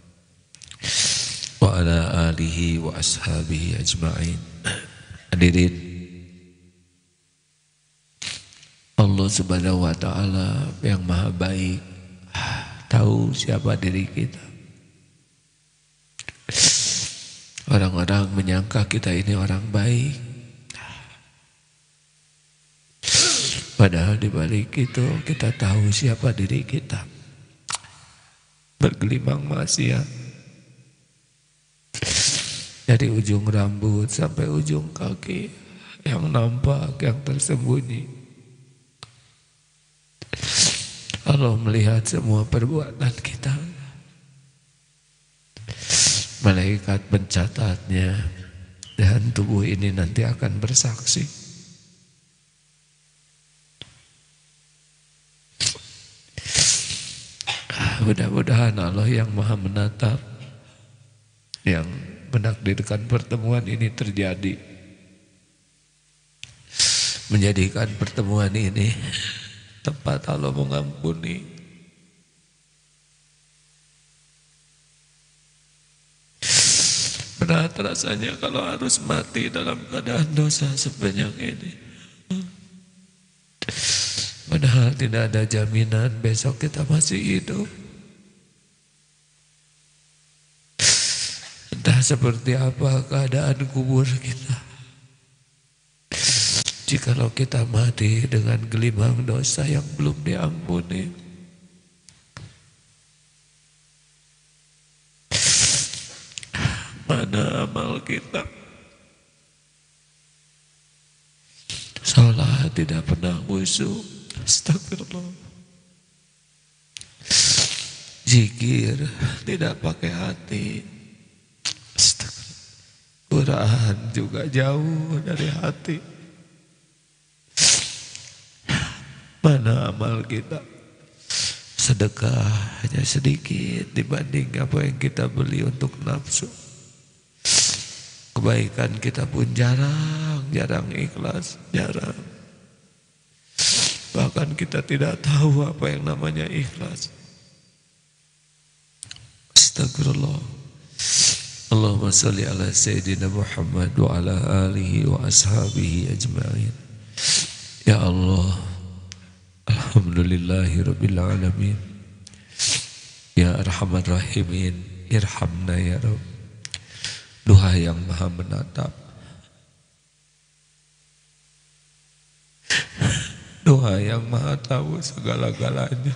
wa ala alihi wa ashabihi ajma'in. Hadirin, Allah Subhanahu wa taala yang maha baik tahu siapa diri kita. Orang-orang menyangka kita ini orang baik, padahal di balik itu kita tahu siapa diri kita. Bergelimang maksiat dari ujung rambut sampai ujung kaki, yang nampak, yang tersembunyi. Allah melihat semua perbuatan kita. Malaikat mencatatnya, dan tubuh ini nanti akan bersaksi. Mudah-mudahan Allah yang maha menatap, yang menakdirkan pertemuan ini terjadi, menjadikan pertemuan ini tempat Allah mengampuni. Berat rasanya kalau harus mati dalam keadaan dosa sebanyak ini. Padahal tidak ada jaminan besok kita masih hidup. Entah seperti apa keadaan kubur kita. Jikalau kita mati dengan gelimang dosa yang belum diampuni, mana amal kita? Salat tidak pernah khusyuk. Astagfirullah. Zikir tidak pakai hati. Quran juga jauh dari hati. Mana amal kita? Sedekah hanya sedikit dibanding apa yang kita beli untuk nafsu. kebaikan kita pun jarang, jarang ikhlas, jarang. Bahkan kita tidak tahu apa yang namanya ikhlas. Astagfirullah. Allahumma salli ala Sayyidina Muhammad wa ala alihi wa ashabihi ajma'in. Ya Allah, alhamdulillahi rabbil alamin. Ya Arhamar Rahimin, irhamna ya Rabb. Duha yang maha menatap, Duha yang maha tahu segala-galanya,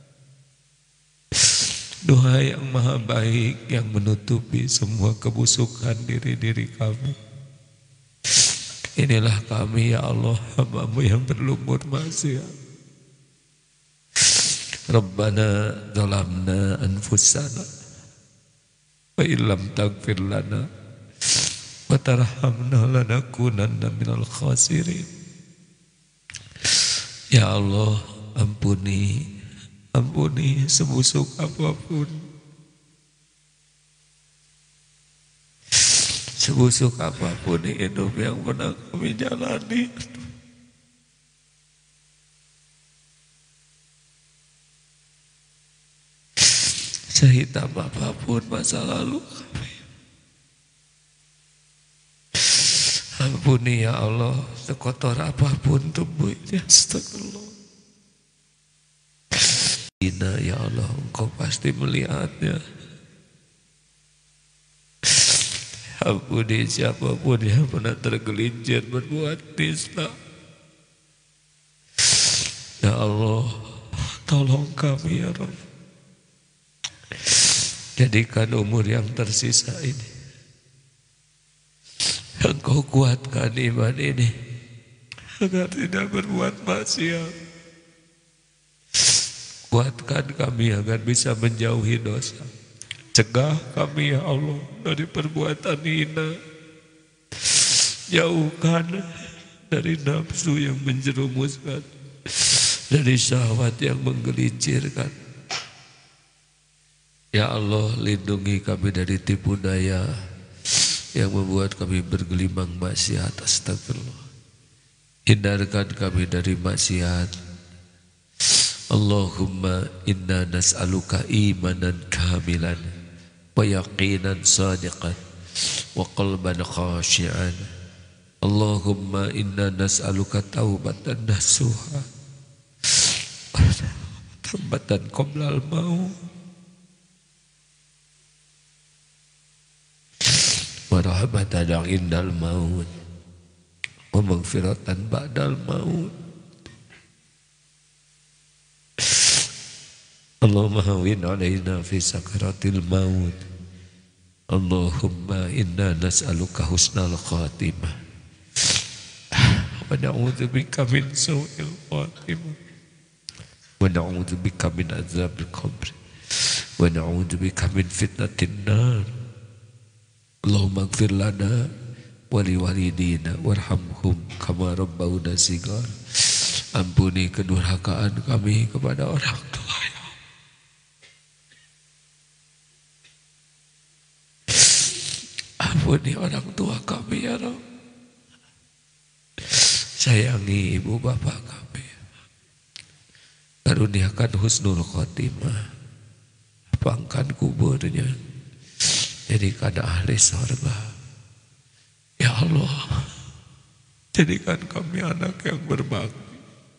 Duha yang maha baik yang menutupi semua kebusukan diri-diri kami. Inilah kami ya Allah, hamba-Mu yang berlumur maksiat. Rabbana zalamna anfusana wa illam taghfir lana wa tarhamna lanakunanna minal khasirin. Ya Allah, ampuni ampuni sebusuk apapun, sebusuk apapun hidup yang pernah kami jalani. Sehitam apapun masa lalu kami, ampuni ya Allah. Sekotor apapun tubuhnya, astagfirullah. Ina ya Allah, Engkau pasti melihatnya. Ampuni siapapun yang pernah tergelincir berbuat nista. Ya Allah, tolong kami ya Rabb. Jadikan umur yang tersisa ini, Engkau kuatkan iman ini agar tidak berbuat maksiat. Kuatkan kami agar bisa menjauhi dosa. Cegah kami ya Allah dari perbuatan hina. Jauhkan dari nafsu yang menjerumuskan, dari syahwat yang menggelincirkan. Ya Allah, lindungi kami dari tipu daya yang membuat kami bergelimang maksiat. Astagfirullah. Hindarkan kami dari maksiat. Allahumma inna nas'aluka imanan kamilan wa yaqinan sadiqan wa qalban khashi'an. Allahumma inna nas'aluka taubatan nasuha, taubatan qoblal maut, wa rahmatan indal maut, wa maghfiratan ba'dal maut. Allahumma hawin alaina fi sakaratil maut. Allahumma inna nas'aluka husnal khatimah wa na'udzubika min su'il khatimah wa na'udzubika min azabil qabr wa na'udzubika min fitnatin nar. Allahumma ighfir lana wa liwalidina warhamhum kama rabbawna shighar. Ampuni kedurhakaan kami kepada orang tua. Ampuni orang tua kami ya Rabb. Sayangi ibu bapak kami. Karuniakan husnul khotimah. Lapangkan kuburnya. Jadikan ahli surga. Ya Allah, jadikan kami anak yang berbakti.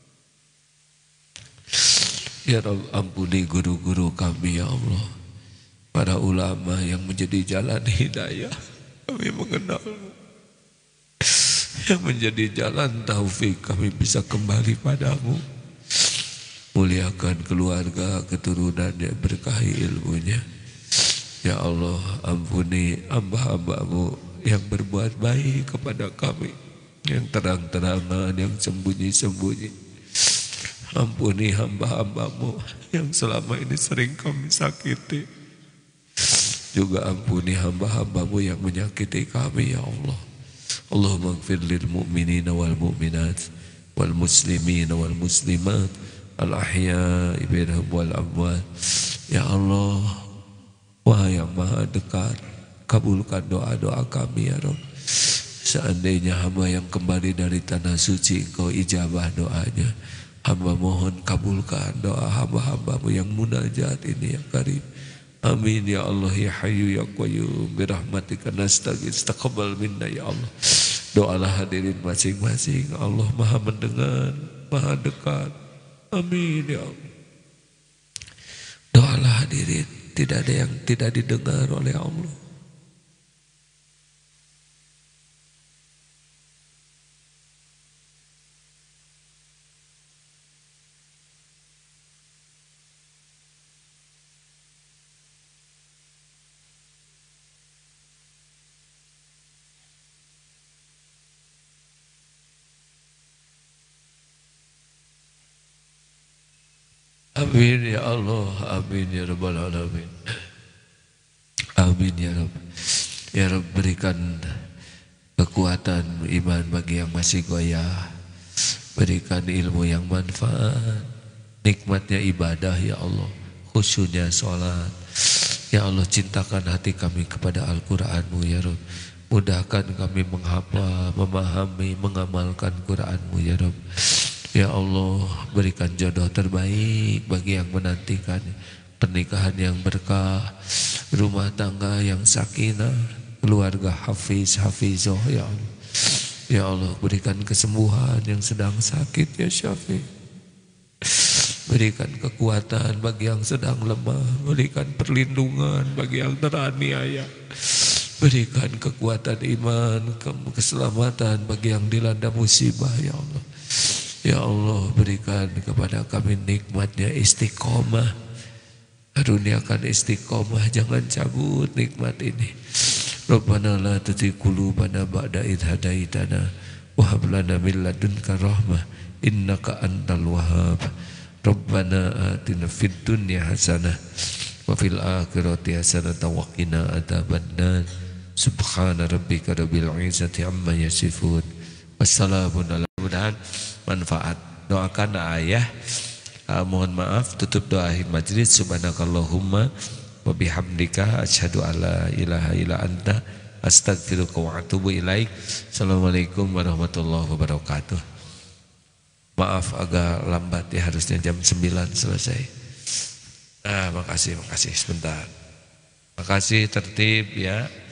Ya Rabb, ampuni guru-guru kami ya Allah. Para ulama yang menjadi jalan hidayah kami mengenal-Mu, yang menjadi jalan taufik kami bisa kembali padamu. Muliakan keluarga keturunannya, berkahi ilmunya. Ya Allah, ampuni hamba-hamba-Mu yang berbuat baik kepada kami, yang terang-terangan, yang sembunyi-sembunyi. Ampuni hamba-hamba-Mu yang selama ini sering kami sakiti. Juga ampuni hamba-hamba-Mu yang menyakiti kami ya Allah. Allahumma ighfir lil mu'minina wal mu'minat wal muslimina wal muslimat al ahya'i minhum wal amwat. Ya Allah, Wahai yang maha dekat, kabulkan doa-doa kami ya Rabb. Seandainya hamba yang kembali dari tanah suci, Engkau ijabah doanya. Hamba mohon kabulkan doa hamba-hambamu yang munajat ini ya Karim. Amin ya Allah ya Hayyu ya Qayyum birahmatika nastaghits taqabbal minna ya Allah. Doalah hadirin masing-masing. Allah Maha mendengar, Maha dekat. Amin ya Allah. Doalah hadirin, tidak ada yang tidak didengar oleh Allah. Amin ya Allah, amin ya Rabbal Alamin. Amin ya Rabb. Ya Rabb, berikan kekuatan iman bagi yang masih goyah. Berikan ilmu yang manfaat. Nikmatnya ibadah ya Allah, khusyuknya sholat. Ya Allah, cintakan hati kami kepada Al-Quran-Mu ya Rabb. Mudahkan kami menghafal, memahami, mengamalkan Quran-Mu ya Rabb. Ya Allah, berikan jodoh terbaik bagi yang menantikan pernikahan yang berkah, rumah tangga yang sakinah, keluarga hafiz hafizoh ya Allah. Ya Allah, berikan kesembuhan yang sedang sakit ya Syafi. Berikan kekuatan bagi yang sedang lemah, berikan perlindungan bagi yang teraniaya. Berikan kekuatan iman, keselamatan bagi yang dilanda musibah ya Allah. Ya Allah, berikan kepada kami nikmatnya istiqomah. Karuniakan istiqomah, jangan cabut nikmat ini. Rabbana la tuzigh qulubana ba'da idh hadaitana wa hab lana min ladunka rahmah innaka antal wahhab. Rabbana atina fid dunya hasanah wa fil akhirati hasanah wa qina adzabannar. Subhana rabbika rabbil izzati amma yasifun. Wassalamun ala mudahan manfaat. Doakan ayah. Uh, mohon maaf, tutup doa akhir majlis. Subhanakallahumma wa bihamdika asyhadu alla ilaha illa anta astaghfiruka wa atubu ilaik. Assalamualaikum warahmatullahi wabarakatuh. Maaf agak lambat ya, harusnya jam sembilan selesai. Ah, makasih, makasih sebentar. Makasih, tertib ya.